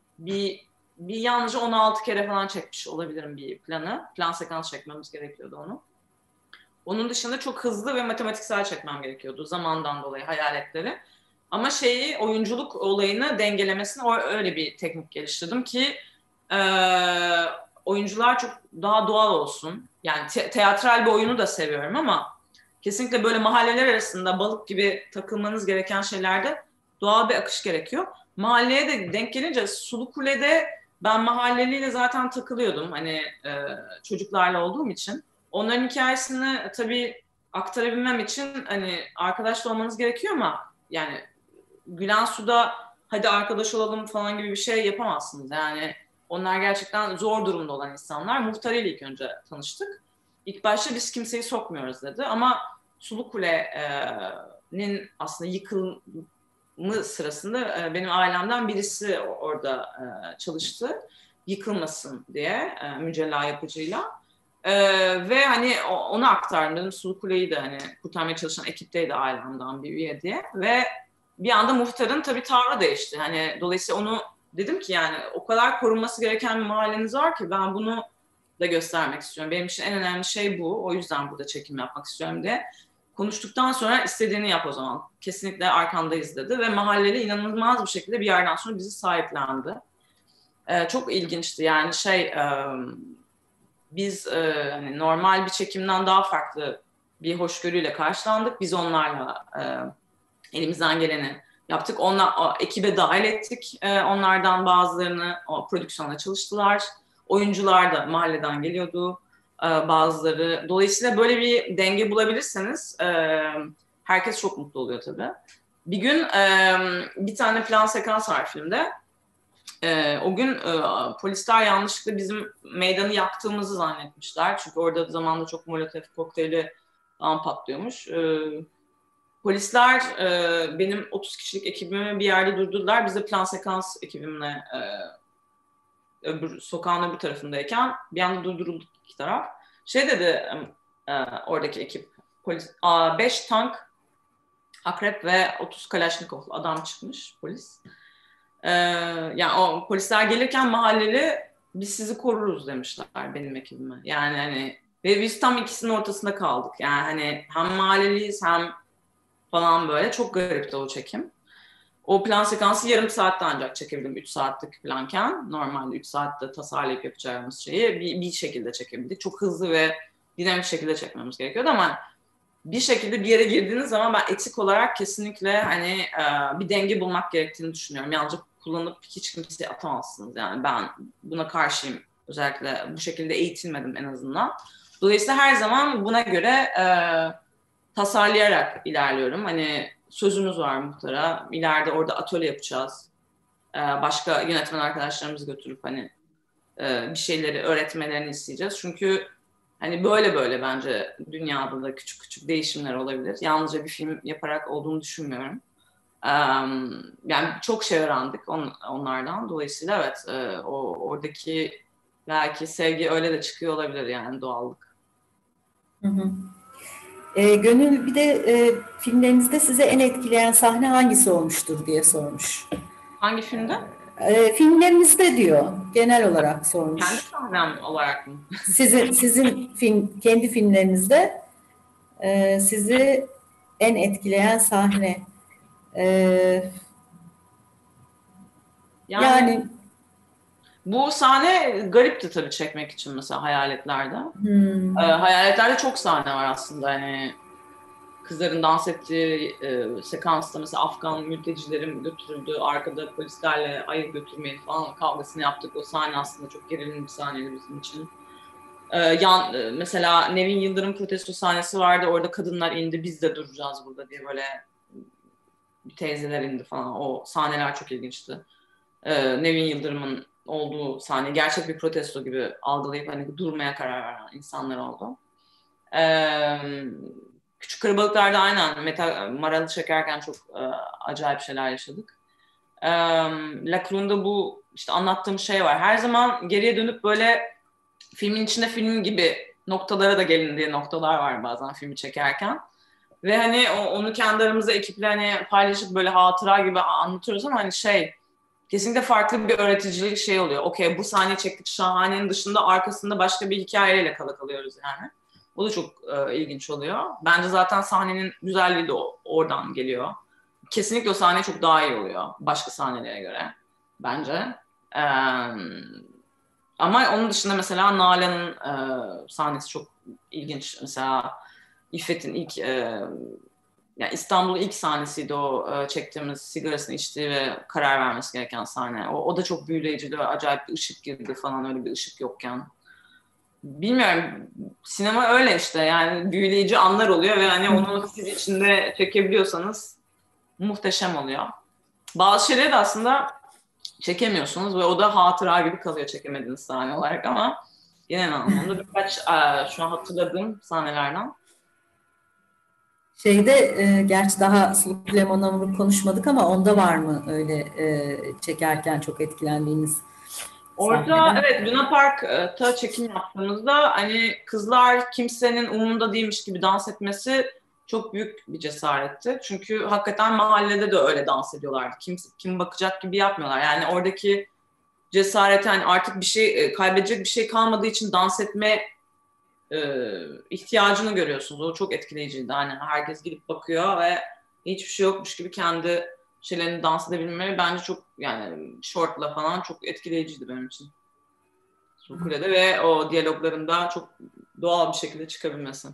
bir yalnızca 16 kere falan çekmiş olabilirim bir planı. Plan sekans çekmemiz gerekiyordu onu. Onun dışında çok hızlı ve matematiksel çekmem gerekiyordu zamandan dolayı hayaletleri. Ama oyunculuk olayını dengelemesini öyle bir teknik geliştirdim ki oyuncular çok daha doğal olsun. Yani teatral bir oyunu da seviyorum ama kesinlikle böyle mahalleler arasında balık gibi takılmanız gereken şeylerde doğal bir akış gerekiyor. Mahalleye de denk gelince Sulukule'de ben mahalleliyle zaten takılıyordum. Hani çocuklarla olduğum için. Onların hikayesini tabii aktarabilmem için hani arkadaş da olmanız gerekiyor ama yani gülen suda hadi arkadaş olalım falan gibi bir şey yapamazsınız. Yani onlar gerçekten zor durumda olan insanlar. Muhtar ile ilk önce tanıştık. İlk başta biz kimseyi sokmuyoruz dedi ama Sulukule'nin aslında yıkılımı sırasında benim ailemden birisi orada çalıştı. Yıkılmasın diye mücella yapıcıyla. Ve hani onu aktardım dedim. Sulukule'yi de hani kurtarmaya çalışan ekipteydi ailemden bir üye diye. Ve bir anda muhtarın tabii tavrı değişti. Hani dolayısıyla onu dedim ki yani o kadar korunması gereken bir mahalleniz var ki ben bunu da göstermek istiyorum. Benim için en önemli şey bu. O yüzden burada çekim yapmak istiyorum diye. Konuştuktan sonra istediğini yap o zaman. Kesinlikle arkandayız dedi. Ve mahalleli inanılmaz bir şekilde bir yerden sonra bizi sahiplendi. Çok ilginçti yani biz hani normal bir çekimden daha farklı bir hoşgörüyle karşılandık. Biz onlarla elimizden geleni yaptık. O ekibe dahil ettik. Onlardan bazılarını o prodüksiyonla çalıştılar. Oyuncular da mahalleden geliyordu bazıları. Dolayısıyla böyle bir denge bulabilirseniz herkes çok mutlu oluyor tabii. Bir gün bir tane plan sekans var filmde. O gün polisler yanlışlıkla bizim meydanı yaktığımızı zannetmişler. Çünkü orada zamanında çok Molotov kokteyli falan patlıyormuş. Polisler benim 30 kişilik ekibimi bir yerde durdurdular. Biz de plan sekans ekibimle sokağın öbür tarafındayken bir anda durdurulduk iki taraf. Şey dedi oradaki ekip, polis, 5 tank, akrep ve 30 Kalaşnikov adam çıkmış polis. Yani o polisler gelirken mahalleli biz sizi koruruz demişler benim ekibime. Yani hani ve biz tam ikisinin ortasında kaldık. Yani hani hem mahalleliyiz hem falan böyle. Çok garipti o çekim. O plan sekansı yarım saatte ancak çekebildim. 3 saatlik planken. Normalde 3 saatte tasarlayıp yapacağımız şeyi bir şekilde çekebildik. Çok hızlı ve dinamik şekilde çekmemiz gerekiyordu ama bir şekilde bir yere girdiğiniz zaman ben etik olarak kesinlikle hani bir denge bulmak gerektiğini düşünüyorum. Yalnızca kullanıp hiç kimseye atamazsınız. Yani ben buna karşıyım. Özellikle bu şekilde eğitilmedim en azından. Dolayısıyla her zaman buna göre tasarlayarak ilerliyorum. Hani sözümüz var muhtara. İleride orada atölye yapacağız. Başka yönetmen arkadaşlarımızı götürüp hani bir şeyleri öğretmelerini isteyeceğiz. Çünkü hani böyle bence dünyada da küçük küçük değişimler olabilir. Yalnızca bir film yaparak olduğunu düşünmüyorum. Yani çok şey öğrendik onlardan. Dolayısıyla evet oradaki belki sevgi öyle de çıkıyor olabilir yani doğallık. Hı hı. Gönül bir de filmlerinizde size en etkileyen sahne hangisi olmuştur diye sormuş. Hangi filmde? Filmlerinizde diyor, genel olarak Kendi sormuş. sahnem olarak mı? Sizin kendi filmlerinizde sizi en etkileyen sahne. E, Yani yani bu sahne garipti tabii çekmek için mesela Hayaletler'de. hmm, Hayaletlerde çok sahne var aslında. Hani kızların dans ettiği sekansta mesela Afgan mültecilerin götürüldüğü, arkada polislerle hayır götürmeyin falan kavgasını yaptık. O sahne aslında çok gerilimli bir sahneydi bizim için. Mesela Nevin Yıldırım protesto sahnesi vardı. Orada kadınlar indi, biz de duracağız burada diye böyle bir teyzeler indi falan. O sahneler çok ilginçti. Nevin Yıldırım'ın olduğu sahne gerçek bir protesto gibi algılayıp hani durmaya karar veren insanlar oldu. Küçük Karabalıklar'da aynen Maralı çekerken çok acayip şeyler yaşadık. La Crun'da bu işte anlattığım şey var. Her zaman geriye dönüp böyle filmin içinde film gibi noktalara da gelindiği noktalar var bazen filmi çekerken. Ve hani onu kendi aramızda ekiple hani paylaşıp böyle hatıra gibi anlatıyoruz ama hani kesinlikle farklı bir öğreticilik şey oluyor. Okey bu sahne çektik şahanenin dışında arkasında başka bir hikayeyle kalıyoruz yani. O da çok ilginç oluyor. Bence zaten sahnenin güzelliği de oradan geliyor. Kesinlikle o sahne çok daha iyi oluyor başka sahnelere göre bence. Ama onun dışında mesela Nalan'ın sahnesi çok ilginç. Mesela İffet'in ilk yani İstanbul'un ilk sahnesiydi o çektiğimiz sigarasını içtiği ve karar vermesi gereken sahne. O da çok büyüleyiciydi ve acayip bir ışık girdi falan öyle bir ışık yokken. Bilmiyorum sinema öyle işte yani büyüleyici anlar oluyor ve hani onu siz içinde çekebiliyorsanız muhteşem oluyor. Bazı şeyleri de aslında çekemiyorsunuz ve o da hatıra gibi kalıyor çekemediğiniz sahne olarak ama genel anlamda birkaç şu an hatırladığım sahnelerden. Gerçi daha Suluk Lemon'u konuşmadık ama onda var mı öyle çekerken çok etkilendiğiniz Orada sahneler? evet Luna Park'ta çekim yaptığımızda hani kızlar kimsenin umurunda değilmiş gibi dans etmesi çok büyük bir cesaretti. Çünkü hakikaten mahallede de öyle dans ediyorlardı. Kim bakacak gibi yapmıyorlar. Yani oradaki cesareti hani artık bir şey kaybedecek bir şey kalmadığı için dans etme ihtiyacını görüyorsunuz. O çok etkileyiciydi. Hani herkes gidip bakıyor ve hiçbir şey yokmuş gibi kendi şeylerini dans edebilmeleri bence çok yani shortla falan çok etkileyiciydi benim için. Sukule'de ve o diyaloglarında çok doğal bir şekilde çıkabilmesi.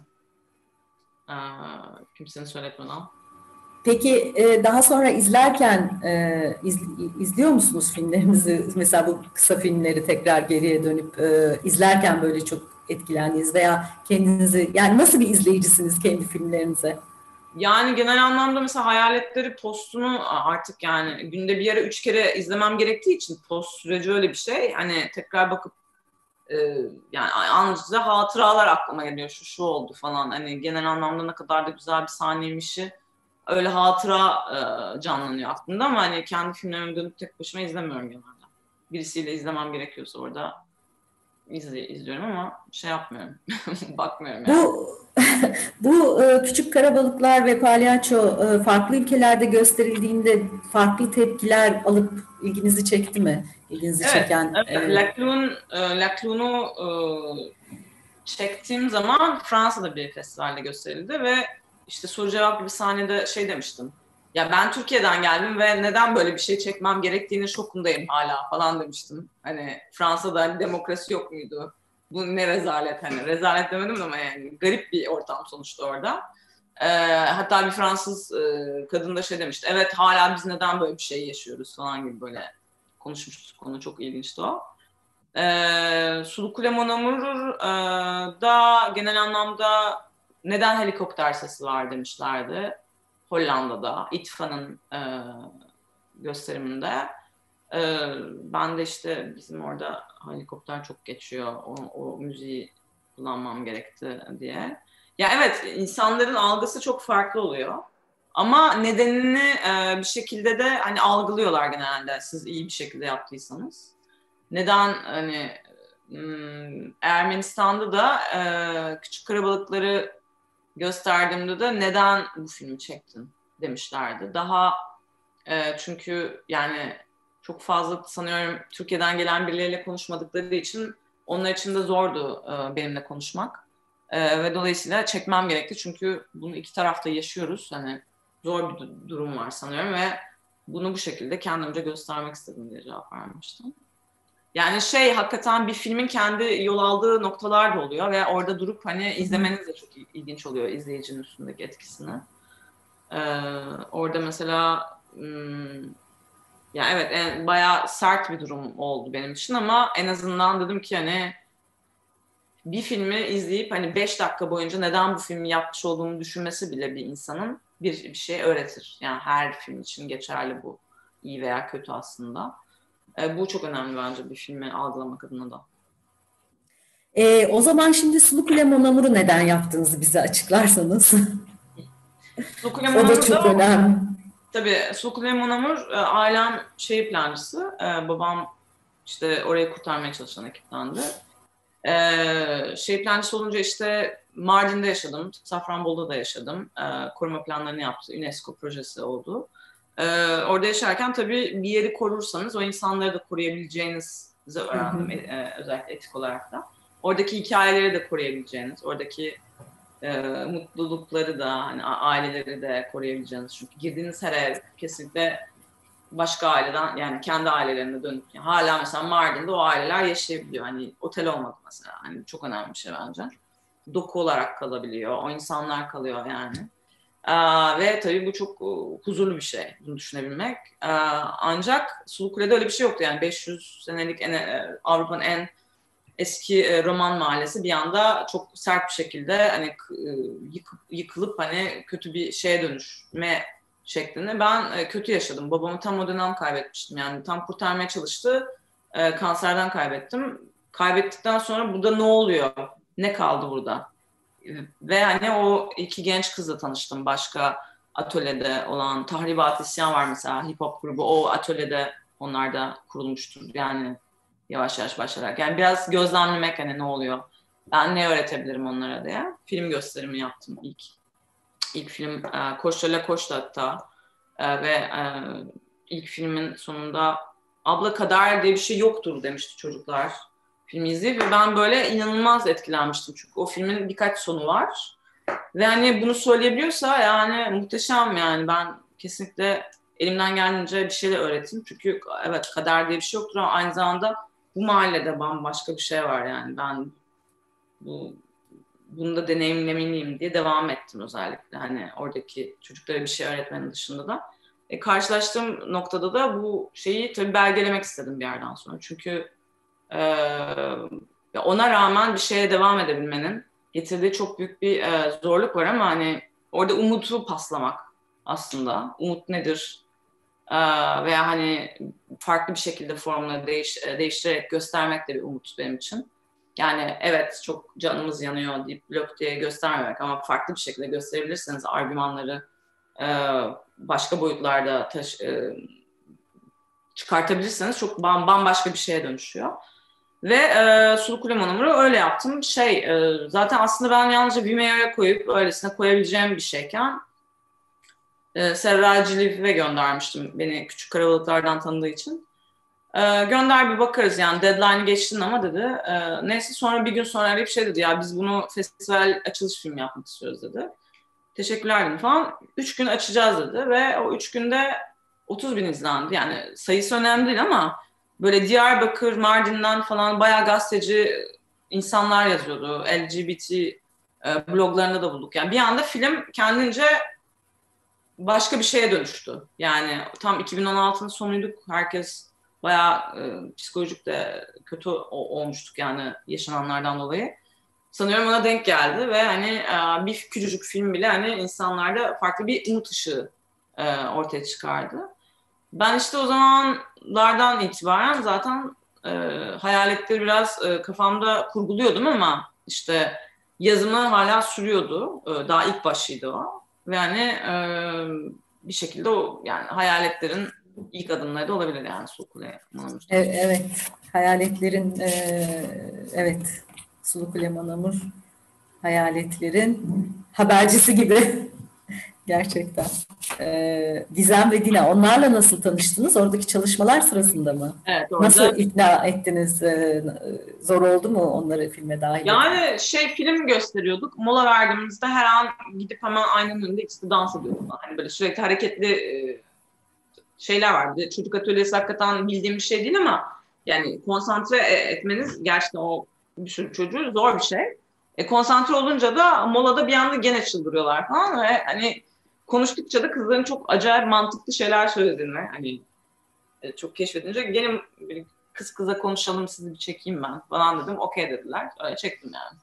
Kimsenin söyletmeden. Peki daha sonra izlerken izliyor musunuz filmlerinizi? Mesela bu kısa filmleri tekrar geriye dönüp izlerken böyle çok etkilendiğiniz veya kendinizi yani nasıl bir izleyicisiniz kendi filmlerinize? Yani genel anlamda mesela Hayaletleri postunu artık yani günde bir yere 3 kere izlemem gerektiği için post süreci öyle bir şey. Hani tekrar bakıp e, yani yalnızca hatıralar aklıma geliyor. Şu oldu falan. Hani genel anlamda ne kadar da güzel bir sahneymişi öyle hatıra canlanıyor aklımda ama hani kendi filmlerimi dönüp tek başıma izlemiyorum genelde. Birisiyle izlemem gerekiyorsa orada izliyorum ama şey yapmıyorum. Bakmıyorum yani. Bu bu Küçük Karabalıklar ve Palyaço farklı ülkelerde gösterildiğinde farklı tepkiler alıp ilginizi çekti mi? İlginizi Evet, çeken evet. Lacloon'u çektiğim zaman Fransa'da bir festivalde gösterildi ve işte soru cevap bir sahnede şey demiştim. Ya ben Türkiye'den geldim ve neden böyle bir şey çekmem gerektiğini şokundayım hala falan demiştim. Hani Fransa'da hani demokrasi yok muydu? Bu ne rezalet hani. Rezalet demedim ama yani garip bir ortam sonuçta orada. Hatta bir Fransız kadın da şey demişti. Evet hala biz neden böyle bir şey yaşıyoruz falan gibi böyle konuşmuştuk. Konu çok ilginçti o. Sulu Kule Mon Amour da genel anlamda neden helikopter sesi var demişlerdi. Hollanda'da, İTFA'nın gösteriminde. Ben de işte bizim orada helikopter çok geçiyor. O müziği kullanmam gerekti diye. Ya evet, insanların algısı çok farklı oluyor. Ama nedenini bir şekilde de hani algılıyorlar genelde siz iyi bir şekilde yaptıysanız. Neden hani Ermenistan'da da Küçük Karabalıkları gösterdiğimde de neden bu filmi çektin demişlerdi. Daha çünkü yani çok fazla sanıyorum Türkiye'den gelen birileriyle konuşmadıkları için onlar için de zordu benimle konuşmak. Ve dolayısıyla çekmem gerekti. Çünkü bunu iki tarafta yaşıyoruz. Hani zor bir durum var sanıyorum ve bunu bu şekilde kendimce göstermek istedim diye cevap vermiştim. Yani şey hakikaten bir filmin kendi yol aldığı noktalar da oluyor ve orada durup hani izlemeniz de çok ilginç oluyor izleyicinin üstündeki etkisini. Ee, Orada mesela ya evet bayağı sert bir durum oldu benim için ama en azından dedim ki hani bir filmi izleyip hani 5 dakika boyunca neden bu filmi yapmış olduğunu düşünmesi bile bir insanın bir şey öğretir. Yani her film için geçerli bu. İyi veya kötü aslında. Bu çok önemli bence bir filmi algılamak adına da. o zaman şimdi Sulu Kule Mon Amour'u neden yaptığınızı bize açıklarsanız. Sokule O da Monamur'da çok önemli. tabii Sokule Monamur ailem şehir plancısı. Babam işte orayı kurtarmaya çalışan ekiptendi. Şehir plancısı olunca işte Mardin'de yaşadım, Safranbolu'da da yaşadım. Koruma planlarını yaptı, UNESCO projesi oldu. Orada yaşarken tabii bir yeri korursanız o insanları da koruyabileceğinizi öğrendim, özellikle etik olarak da. Oradaki hikayeleri de koruyabileceğiniz, oradaki mutlulukları da, hani aileleri de koruyabileceğiniz. Çünkü girdiğiniz her ev kesinlikle başka aileden yani kendi ailelerine dönüp yani hala mesela Mardin'de o aileler yaşayabiliyor. Hani otel olmadı mesela. Hani çok önemli bir şey bence. Doku olarak kalabiliyor. O insanlar kalıyor yani. Ve tabii bu çok huzurlu bir şey bunu düşünebilmek. Ancak Sulukule'de öyle bir şey yoktu. Yani 500 senelik Avrupa'nın en eski roman mahallesi bir anda çok sert bir şekilde hani yıkılıp hani kötü bir şeye dönüşme şeklinde. Ben kötü yaşadım. Babamı tam o dönem kaybetmiştim. Yani tam kurtarmaya çalıştı. Kanserden kaybettim. Kaybettikten sonra burada ne oluyor? Ne kaldı burada? Ve hani o iki genç kızla tanıştım. Başka atölyede olan Tahribat İsyan var mesela hip hop grubu. O atölyede onlar da kurulmuştur. Yani yavaş yavaş başlayarak. Yani biraz gözlemlemek hani ne oluyor? Ben ne öğretebilirim onlara diye. Film gösterimi yaptım ilk. İlk film Koşla La Koşla hatta. Ve ilk filmin sonunda abla kader diye bir şey yoktur demişti çocuklar filmi izleyip ve ben böyle inanılmaz etkilenmiştim çünkü o filmin birkaç sonu var ve hani bunu söyleyebiliyorsa yani muhteşem yani ben kesinlikle elimden geldiğince bir şeyler öğreteyim çünkü evet kader diye bir şey yoktur ama aynı zamanda bu mahallede bambaşka bir şey var yani ben bu bunu da deneyimlemeliyim diye devam ettim özellikle hani oradaki çocuklara bir şey öğretmenin dışında da. Karşılaştığım noktada da bu şeyi tabii belgelemek istedim bir yerden sonra. Çünkü ona rağmen bir şeye devam edebilmenin getirdiği çok büyük bir zorluk var ama hani orada umutu paslamak aslında. Umut nedir? Veya hani farklı bir şekilde formları değiştirerek göstermek de bir umut benim için. Yani evet çok canımız yanıyor deyip blok diye göstermemek ama farklı bir şekilde gösterebilirseniz argümanları başka boyutlarda çıkartabilirseniz çok bambaşka bir şeye dönüşüyor. Ve Sulu Kule Manamur'u öyle yaptım. Zaten aslında ben yalnızca Vimeo'ya koyup öylesine koyabileceğim bir şeyken Serra Ciliv'e göndermiştim beni Küçük Karabalıklardan tanıdığı için. Gönder bir bakarız yani deadline'ı geçtin ama dedi. Neyse sonra bir gün sonra arayıp dedi ya biz bunu festival açılış filmi yapmak istiyoruz dedi. Teşekkürler dedim falan. 3 gün açacağız dedi ve o 3 günde 30 bin izlendi. Yani sayısı önemli değil ama böyle Diyarbakır, Mardin'den falan bayağı gazeteci insanlar yazıyordu. LGBT bloglarında da bulduk. Yani bir anda film kendince başka bir şeye dönüştü. Yani tam 2016'nın sonuyduk. Herkes bayağı psikolojik de kötü olmuştuk yani yaşananlardan dolayı. Sanıyorum ona denk geldi ve hani bir küçücük film bile hani insanlarda farklı bir umut ışığı ortaya çıkardı. Ben işte o zamanlardan itibaren zaten hayaletleri biraz kafamda kurguluyordum ama işte yazımı hala sürüyordu. Daha ilk başıydı o. Ve hani bir şekilde o yani hayaletlerin ilk adımları da olabilir yani Sulu Kule Manamur. Evet, hayaletlerin evet Sulu Kule Manamur hayaletlerin habercisi gibi gerçekten. Gizem ve Dina onlarla nasıl tanıştınız? Oradaki çalışmalar sırasında mı? Evet orada. Nasıl ikna ettiniz? Zor oldu mu onları filme dahil yani etmek? film gösteriyorduk. Mola verdiğimizde her an gidip hemen aynanın önünde ikisi dans ediyorduk. Hani böyle sürekli hareketli şeyler vardı. Çocuk atölyesi hakikaten bildiğim bir şey değil ama yani konsantre etmeniz gerçekten o bir sürü çocuğu zor bir şey. Konsantre olunca da molada bir anda gene çıldırıyorlar falan ve hani konuştukça da kızların çok acayip mantıklı şeyler söylediğini hani çok keşfedince gene bir kız kıza konuşalım sizi bir çekeyim ben falan dedim. Okey dediler. Öyle çektim yani.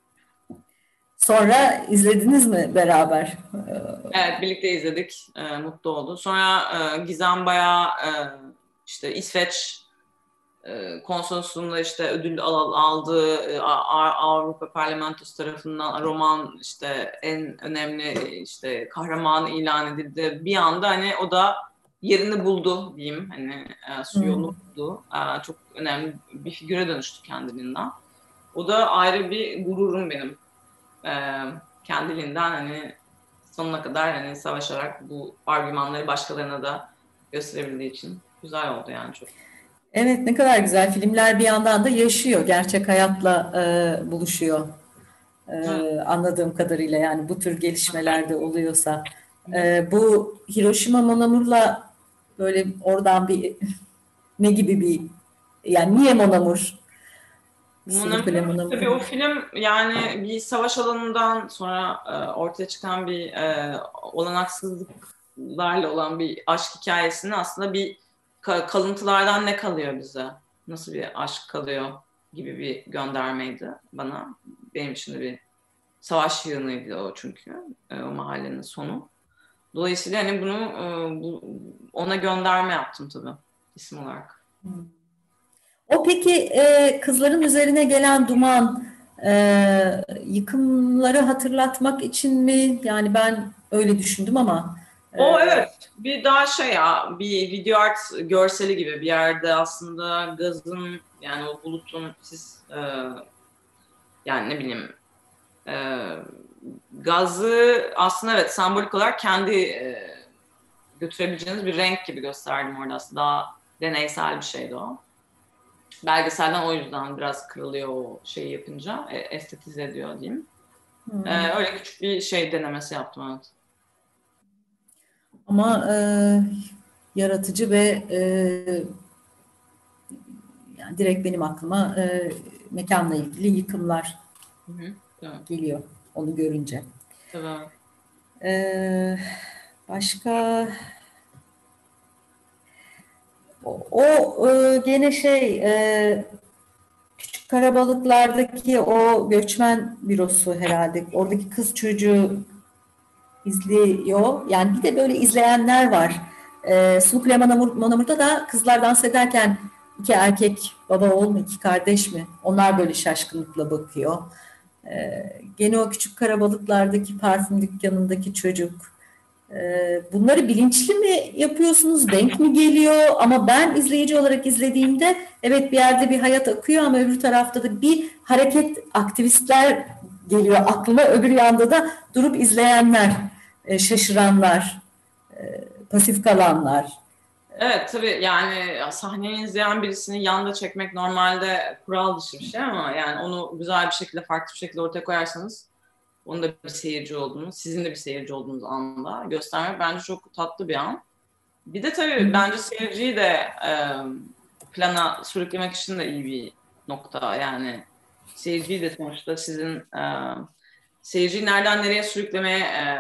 Sonra izlediniz mi beraber? Evet birlikte izledik. Mutlu oldu. Sonra Gizem bayağı işte İsveç konsolosluğunda işte ödül aldığı Avrupa Parlamentosu tarafından roman işte en önemli işte kahraman ilan edildi. Bir anda hani o da yerini buldu diyeyim. Hani su yolu buldu. Çok önemli bir figüre dönüştü kendiliğinden. O da ayrı bir gururum benim. Kendiliğinden hani sonuna kadar hani savaşarak bu argümanları başkalarına da gösterebildiği için güzel oldu yani çok. Evet, ne kadar güzel. Filmler bir yandan da yaşıyor, gerçek hayatla buluşuyor. Anladığım kadarıyla yani bu tür gelişmeler de oluyorsa. Bu Hiroşima Mon Amour'la böyle oradan bir ne gibi bir yani niye Mon Amour? Sulu Kule Mon Amour. Tabii o film yani bir savaş alanından sonra ortaya çıkan bir olanaksızlıklarla olan bir aşk hikayesini aslında bir kalıntılardan ne kalıyor bize? Nasıl bir aşk kalıyor gibi bir göndermeydi bana. Benim için de bir savaş yığınıydı o çünkü o mahallenin sonu. Dolayısıyla hani bunu ona gönderme yaptım tabii isim olarak. O peki kızların üzerine gelen duman yıkımları hatırlatmak için mi? Yani ben öyle düşündüm ama. O evet bir daha bir video art görseli gibi bir yerde aslında gazın yani o bulutun yani ne bileyim e, gazı aslında evet sembolik olarak kendi götürebileceğiniz bir renk gibi gösterdim orada aslında daha deneysel bir şeydi o. Belgeselden o yüzden biraz kırılıyor o şeyi yapınca estetize ediyor diyeyim. Öyle küçük bir şey denemesi yaptım evet. Ama yaratıcı ve yani direkt benim aklıma mekanla ilgili yıkımlar Evet. geliyor onu görünce. Tabii. Başka gene Küçük Karabalıklardaki o göçmen bürosu herhalde. Oradaki kız çocuğu izliyor. Yani bir de böyle izleyenler var. Sulu Kule Monamur'da da kızlar dans ederken iki erkek baba oğul mu, iki kardeş mi? Onlar böyle şaşkınlıkla bakıyor. Gene o küçük karabalıklardaki parfüm dükkanındaki çocuk. Bunları bilinçli mi yapıyorsunuz? Denk mi geliyor? Ama ben izleyici olarak izlediğimde evet bir yerde bir hayat akıyor ama öbür tarafta da bir hareket, aktivistler geliyor aklıma. Öbür yanda da durup izleyenler, şaşıranlar, pasif kalanlar. Evet tabii yani sahneyi izleyen birisini yanda çekmek normalde kural dışı bir şey ama yani onu güzel bir şekilde farklı bir şekilde ortaya koyarsanız onun da bir seyirci olduğunu, sizin de bir seyirci olduğunuz anda göstermek bence çok tatlı bir an. Bir de tabii bence seyirciyi de plana sürüklemek için de iyi bir nokta. Yani seyirciyi de sonuçta sizin seyirciyi nereden nereye sürüklemeye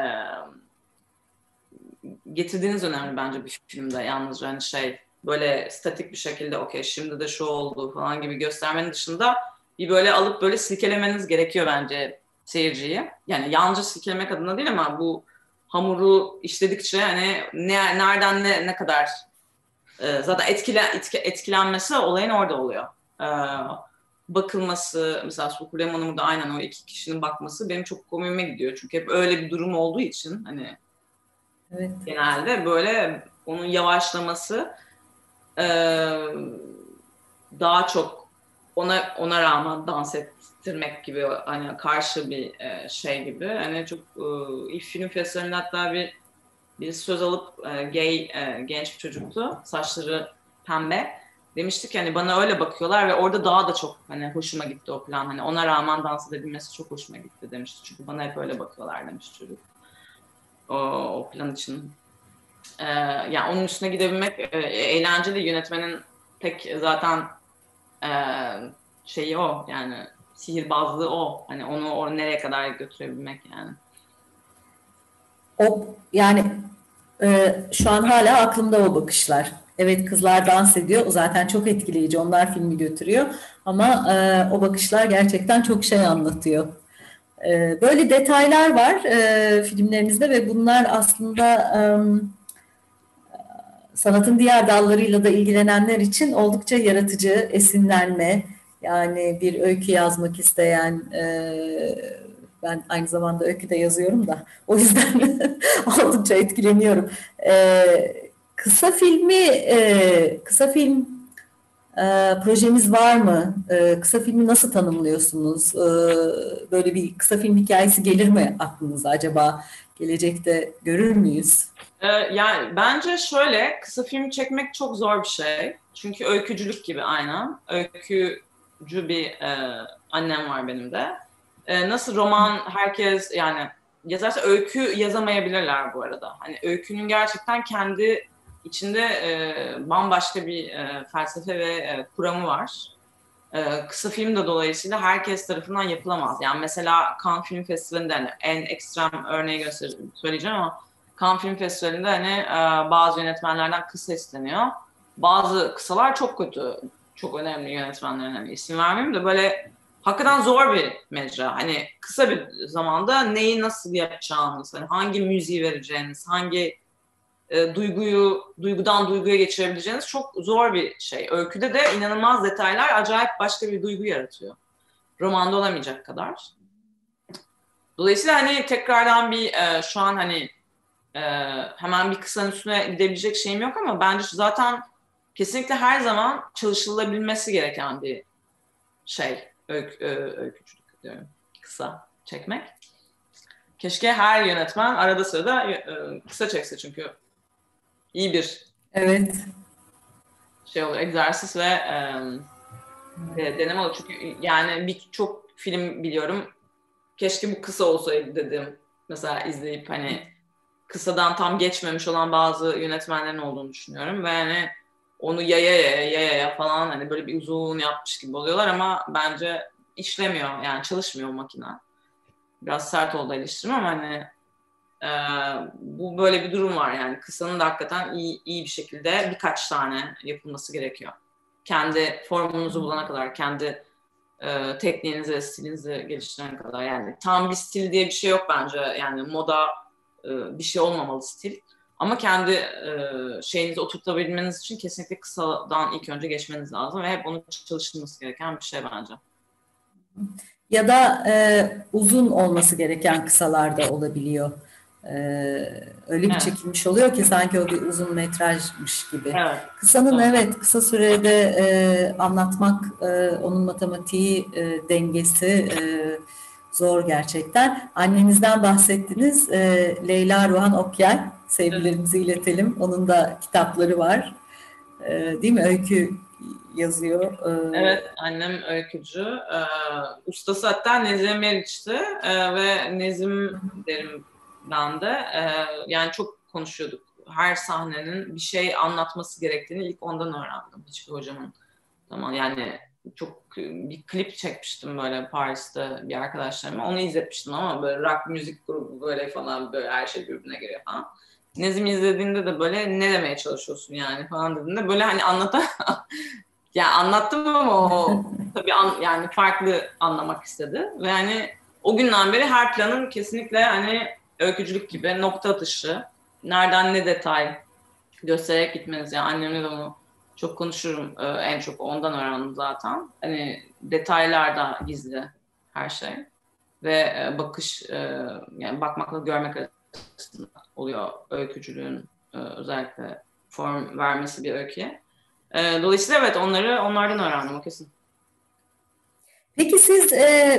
getirdiğiniz önemli bence bir filmde. Yalnızca hani şey böyle statik bir şekilde okey şimdi de şu oldu falan gibi göstermenin dışında bir böyle alıp böyle silkelemeniz gerekiyor bence seyirciyi. Yani yalnızca silkelemek adına değil ama bu hamuru işledikçe hani nereden ne kadar zaten etkilenmesi olayın orada oluyor. E, bakılması mesela Sukule Hanım'da aynen o iki kişinin bakması benim çok komiğime gidiyor. Çünkü hep öyle bir durum olduğu için hani Evet. genelde böyle onun yavaşlaması e, daha çok ona rağmen dans ettirmek gibi hani karşı bir şey gibi hani çok ilk film festivalinde hatta bir söz alıp gay genç bir çocuktu saçları pembe demiştik hani bana öyle bakıyorlar ve orada daha da çok hani hoşuma gitti o plan hani ona rağmen dans edebilmesi çok hoşuma gitti demişti çünkü bana hep öyle bakıyorlar demiş çocuk o plan için. Yani onun üstüne gidebilmek eğlenceli. Yönetmenin tek zaten e, şeyi o yani sihirbazlığı o. Hani onu nereye kadar götürebilmek yani. O yani şu an hala aklımda o bakışlar. Evet kızlar dans ediyor. O zaten çok etkileyici. Onlar filmi götürüyor. Ama o bakışlar gerçekten çok şey anlatıyor. Böyle detaylar var filmlerinizde ve bunlar aslında sanatın diğer dallarıyla da ilgilenenler için oldukça yaratıcı, esinlenme, yani bir öykü yazmak isteyen, ben aynı zamanda öykü de yazıyorum da o yüzden oldukça etkileniyorum. Kısa kısa film projeniz var mı? Kısa filmi nasıl tanımlıyorsunuz? Böyle bir kısa film hikayesi gelir mi aklınıza acaba? Gelecekte görür müyüz? Yani bence şöyle kısa film çekmek çok zor bir şey. Çünkü öykücülük gibi aynen. Öykücü bir annem var benim de. Nasıl roman herkes yani yazarsa öykü yazamayabilirler bu arada. Hani öykünün gerçekten kendi içinde bambaşka bir felsefe ve kuramı var. Kısa film de dolayısıyla herkes tarafından yapılamaz. Yani mesela Cannes Film Festivali'nde hani en ekstrem örneği söyleyeceğim ama Cannes Film Festivali'nde hani bazı yönetmenlerden kısa isteniyor. Bazı kısalar çok kötü. Çok önemli yönetmenlerin hani isim vermeyeyim de böyle hakikaten zor bir mecra. Hani kısa bir zamanda neyi nasıl yapacağınız, hani hangi müziği vereceğiniz, hangi duygudan duyguya geçirebileceğiniz çok zor bir şey. Öyküde de inanılmaz detaylar acayip başka bir duygu yaratıyor. Romanda olamayacak kadar. Dolayısıyla hani tekrardan bir şu an hani e, hemen bir kısanın üstüne gidebilecek şeyim yok ama bence zaten kesinlikle her zaman çalışılabilmesi gereken bir şey. Öykücülük diyorum. Kısa çekmek. Keşke her yönetmen arada sırada kısa çekse çünkü iyi bir Evet. şey olur, egzersiz ve deneme olur. Çünkü yani birçok film biliyorum. Keşke bu kısa olsaydı dedim. Mesela izleyip hani kısadan tam geçmemiş olan bazı yönetmenlerin olduğunu düşünüyorum. Ve hani onu yaya falan hani böyle bir uzun yapmış gibi oluyorlar ama bence işlemiyor yani çalışmıyor o makine. Biraz sert oldu eleştirim ama hani e, bu böyle bir durum var yani kısanın da hakikaten iyi bir şekilde birkaç tane yapılması gerekiyor. Kendi formunuzu bulana kadar, kendi tekniğinizi, stilinizi geliştirene kadar yani tam bir stil diye bir şey yok bence yani moda bir şey olmamalı stil. Ama kendi şeyinizi oturtabilmeniz için kesinlikle kısadan ilk önce geçmeniz lazım ve hep onun çalışılması gereken bir şey bence. Ya da uzun olması gereken kısalar da olabiliyor. Öyle bir Evet. çekilmiş oluyor ki sanki o bir uzun metrajmış gibi. Evet. Kısanın Doğru. evet kısa sürede anlatmak, onun matematiği, dengesi zor gerçekten. Annenizden bahsettiniz. Leyla Ruhan Okyay, Evet. sevgilerimizi iletelim. Onun da kitapları var. Değil mi? Öykü yazıyor. Evet, annem öykücü. Ustası hatta Nezih Meriç'ti. Ve Nezim derim ben de. Yani çok konuşuyorduk. Her sahnenin bir şey anlatması gerektiğini ilk ondan öğrendim. Hiçbir hocamın. Tamam yani çok bir klip çekmiştim böyle Paris'te bir arkadaşlarıma. Onu izletmiştim ama böyle rock müzik grubu böyle falan böyle her şey birbirine giriyor falan. Nezim izlediğinde de böyle ne demeye çalışıyorsun yani falan dediğinde böyle hani yani anlattım ama o tabii yani farklı anlamak istedi. Ve hani o günden beri her planın kesinlikle hani öykücülük gibi nokta atışı, nereden ne detay göstererek gitmeniz. Yani annemle de onu çok konuşurum. En çok ondan öğrendim zaten. Hani detaylarda gizli her şey. Ve bakış, yani bakmakla görmek arasında oluyor öykücülüğün özellikle form vermesi bir öyküye. Dolayısıyla evet onlardan öğrendim o kesin. Peki siz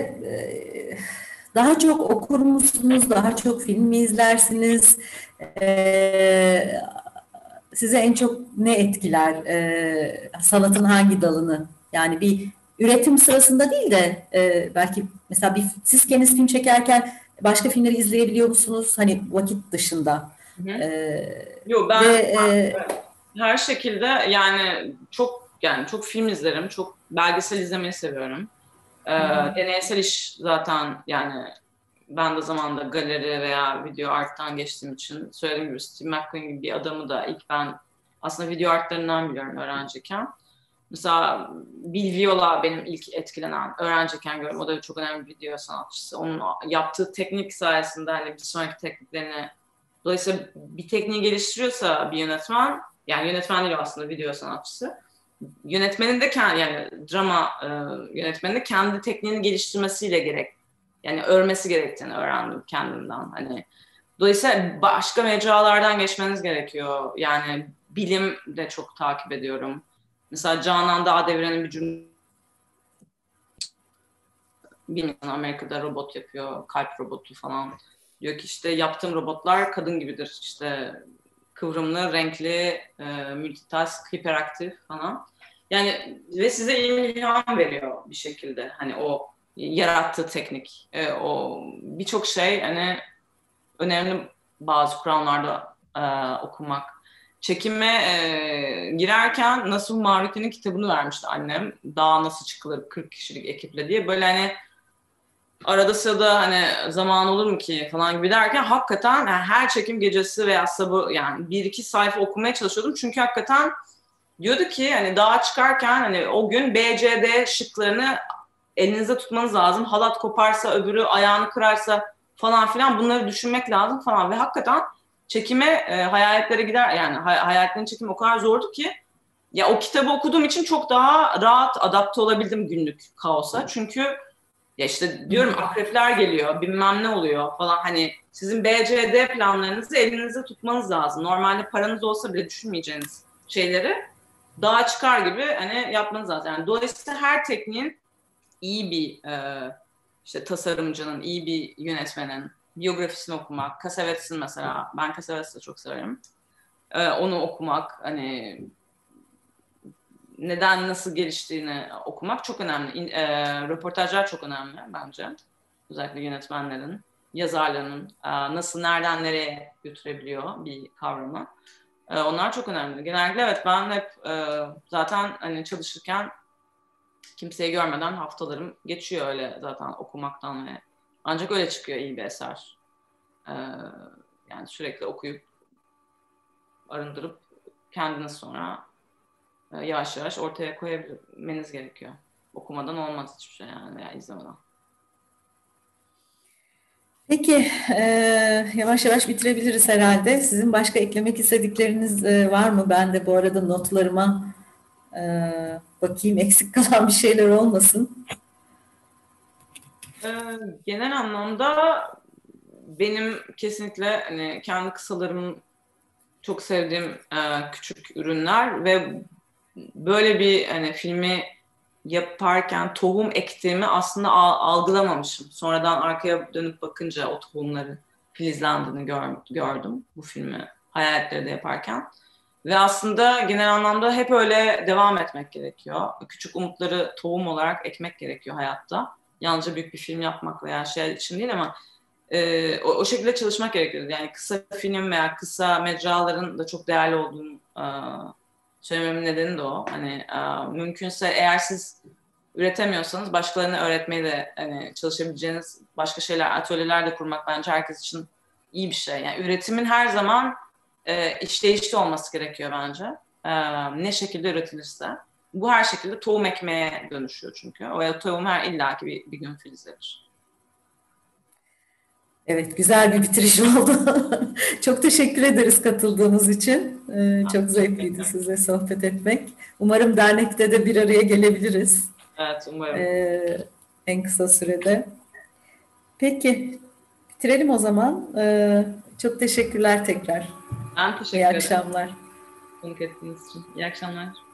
daha çok okur musunuz? Daha çok film mi izlersiniz? E, Size en çok ne etkiler? Sanatın hangi dalını? Yani bir üretim sırasında değil de belki mesela siz kendiniz film çekerken başka filmleri izleyebiliyor musunuz? Hani vakit dışında. Hı hı. E, Yo ve ben her şekilde yani çok film izlerim, çok belgesel izlemeyi seviyorum. Deneysel iş zaten yani ben de zamanında galeri veya video art'tan geçtiğim için söylediğim gibi Steve McQueen gibi bir adamı da ilk ben aslında video artlarından biliyorum öğrenciyken. Mesela Bill Viola benim ilk etkilenen öğrenciyken gördüm. O da çok önemli bir video sanatçısı. Onun yaptığı teknik sayesinde hani bir sonraki tekniklerini dolayısıyla bir tekniği geliştiriyorsa bir yönetmen yani yönetmen değil aslında video sanatçısı yönetmenin de kendi yani drama yönetmenin de kendi tekniğini geliştirmesiyle yani örmesi gerektiğini öğrendim kendimden. Hani dolayısıyla başka mecralardan geçmeniz gerekiyor. Yani bilim de çok takip ediyorum. Mesela Canan Dağdeviren'in bir cümle bilmiyorum Amerika'da robot yapıyor, kalp robotu falan. Diyor ki işte yaptığım robotlar kadın gibidir. İşte kıvrımlı, renkli, multitask, hiperaktif falan. Yani ve size ilham veriyor bir şekilde. Hani o yarattığı teknik, o birçok şey hani önemli bazı kuramlarda okumak. Çekime girerken Nasuh Mavriti'nin kitabını vermişti annem. Dağa nasıl çıkılır 40 kişilik ekiple diye. Böyle hani arada sırada hani zaman olur mu ki falan gibi derken hakikaten yani her çekim gecesi veya sabah yani bir iki sayfa okumaya çalışıyordum. Çünkü hakikaten diyordu ki hani dağa çıkarken hani o gün B, C, D şıklarını elinizde tutmanız lazım. Halat koparsa öbürü ayağını kırarsa falan filan bunları düşünmek lazım falan ve hakikaten çekime hayaletlere gider yani hayaletlerin çekimi o kadar zordu ki ya o kitabı okuduğum için çok daha rahat adapte olabildim günlük kaosa. Çünkü ya işte diyorum akrepler geliyor, bilmem ne oluyor falan. Hani sizin B, C, D planlarınızı elinizde tutmanız lazım. Normalde paranız olsa bile düşünmeyeceğiniz şeyleri dağa çıkar gibi hani yapmanız lazım. Yani dolayısıyla her tekniğin iyi bir işte tasarımcının, iyi bir yönetmenin biyografisini okumak, Cassavetes'in mesela, ben Cassavetes'i çok severim. Onu okumak, hani neden nasıl geliştiğini okumak çok önemli. Röportajlar çok önemli bence. Özellikle yönetmenlerin, yazarlarının nasıl nereden nereye götürebiliyor bir kavramı. Onlar çok önemli. Genellikle evet ben hep zaten hani çalışırken kimseyi görmeden haftalarım geçiyor öyle zaten okumaktan ve ancak öyle çıkıyor iyi bir eser. Ee, Yani sürekli okuyup arındırıp kendiniz sonra yavaş yavaş ortaya koyabilmeniz gerekiyor. Okumadan olmaz hiçbir şey yani veya izlemeden. Peki, yavaş yavaş bitirebiliriz herhalde. Sizin başka eklemek istedikleriniz var mı? Ben de bu arada notlarıma e, bakayım, eksik kalan bir şeyler olmasın. E, Genel anlamda benim kesinlikle hani kendi kısalarım çok sevdiğim küçük ürünler ve böyle bir hani filmi yaparken tohum ektiğimi aslında algılamamışım. Sonradan arkaya dönüp bakınca o tohumları filizlendiğini gördüm bu filmi Hayaletleri de yaparken. Ve aslında genel anlamda hep öyle devam etmek gerekiyor. Küçük umutları tohum olarak ekmek gerekiyor hayatta. Yalnızca büyük bir film yapmak veya şey için değil ama o şekilde çalışmak gerekiyor. Yani kısa film veya kısa mecraların da çok değerli olduğunu söylememin nedeni de o. Hani mümkünse eğer siz üretemiyorsanız başkalarına öğretmeye de hani çalışabileceğiniz başka şeyler, atölyeler de kurmak bence herkes için iyi bir şey. Yani üretimin her zaman işleyişli olması gerekiyor bence. Ne şekilde üretilirse. Bu her şekilde tohum ekmeğe dönüşüyor çünkü. O tohum illaki bir gün filizlenir. Evet, güzel bir bitiriş oldu. Çok teşekkür ederiz katıldığınız için. Çok Teşekkür zevkliydi ederim. size sohbet etmek. Umarım dernekte de bir araya gelebiliriz Evet, umarım. ee, en kısa sürede. Peki, bitirelim o zaman. Çok teşekkürler tekrar. Ben İyi teşekkür ederim akşamlar. konuk ettiğiniz için. İyi akşamlar.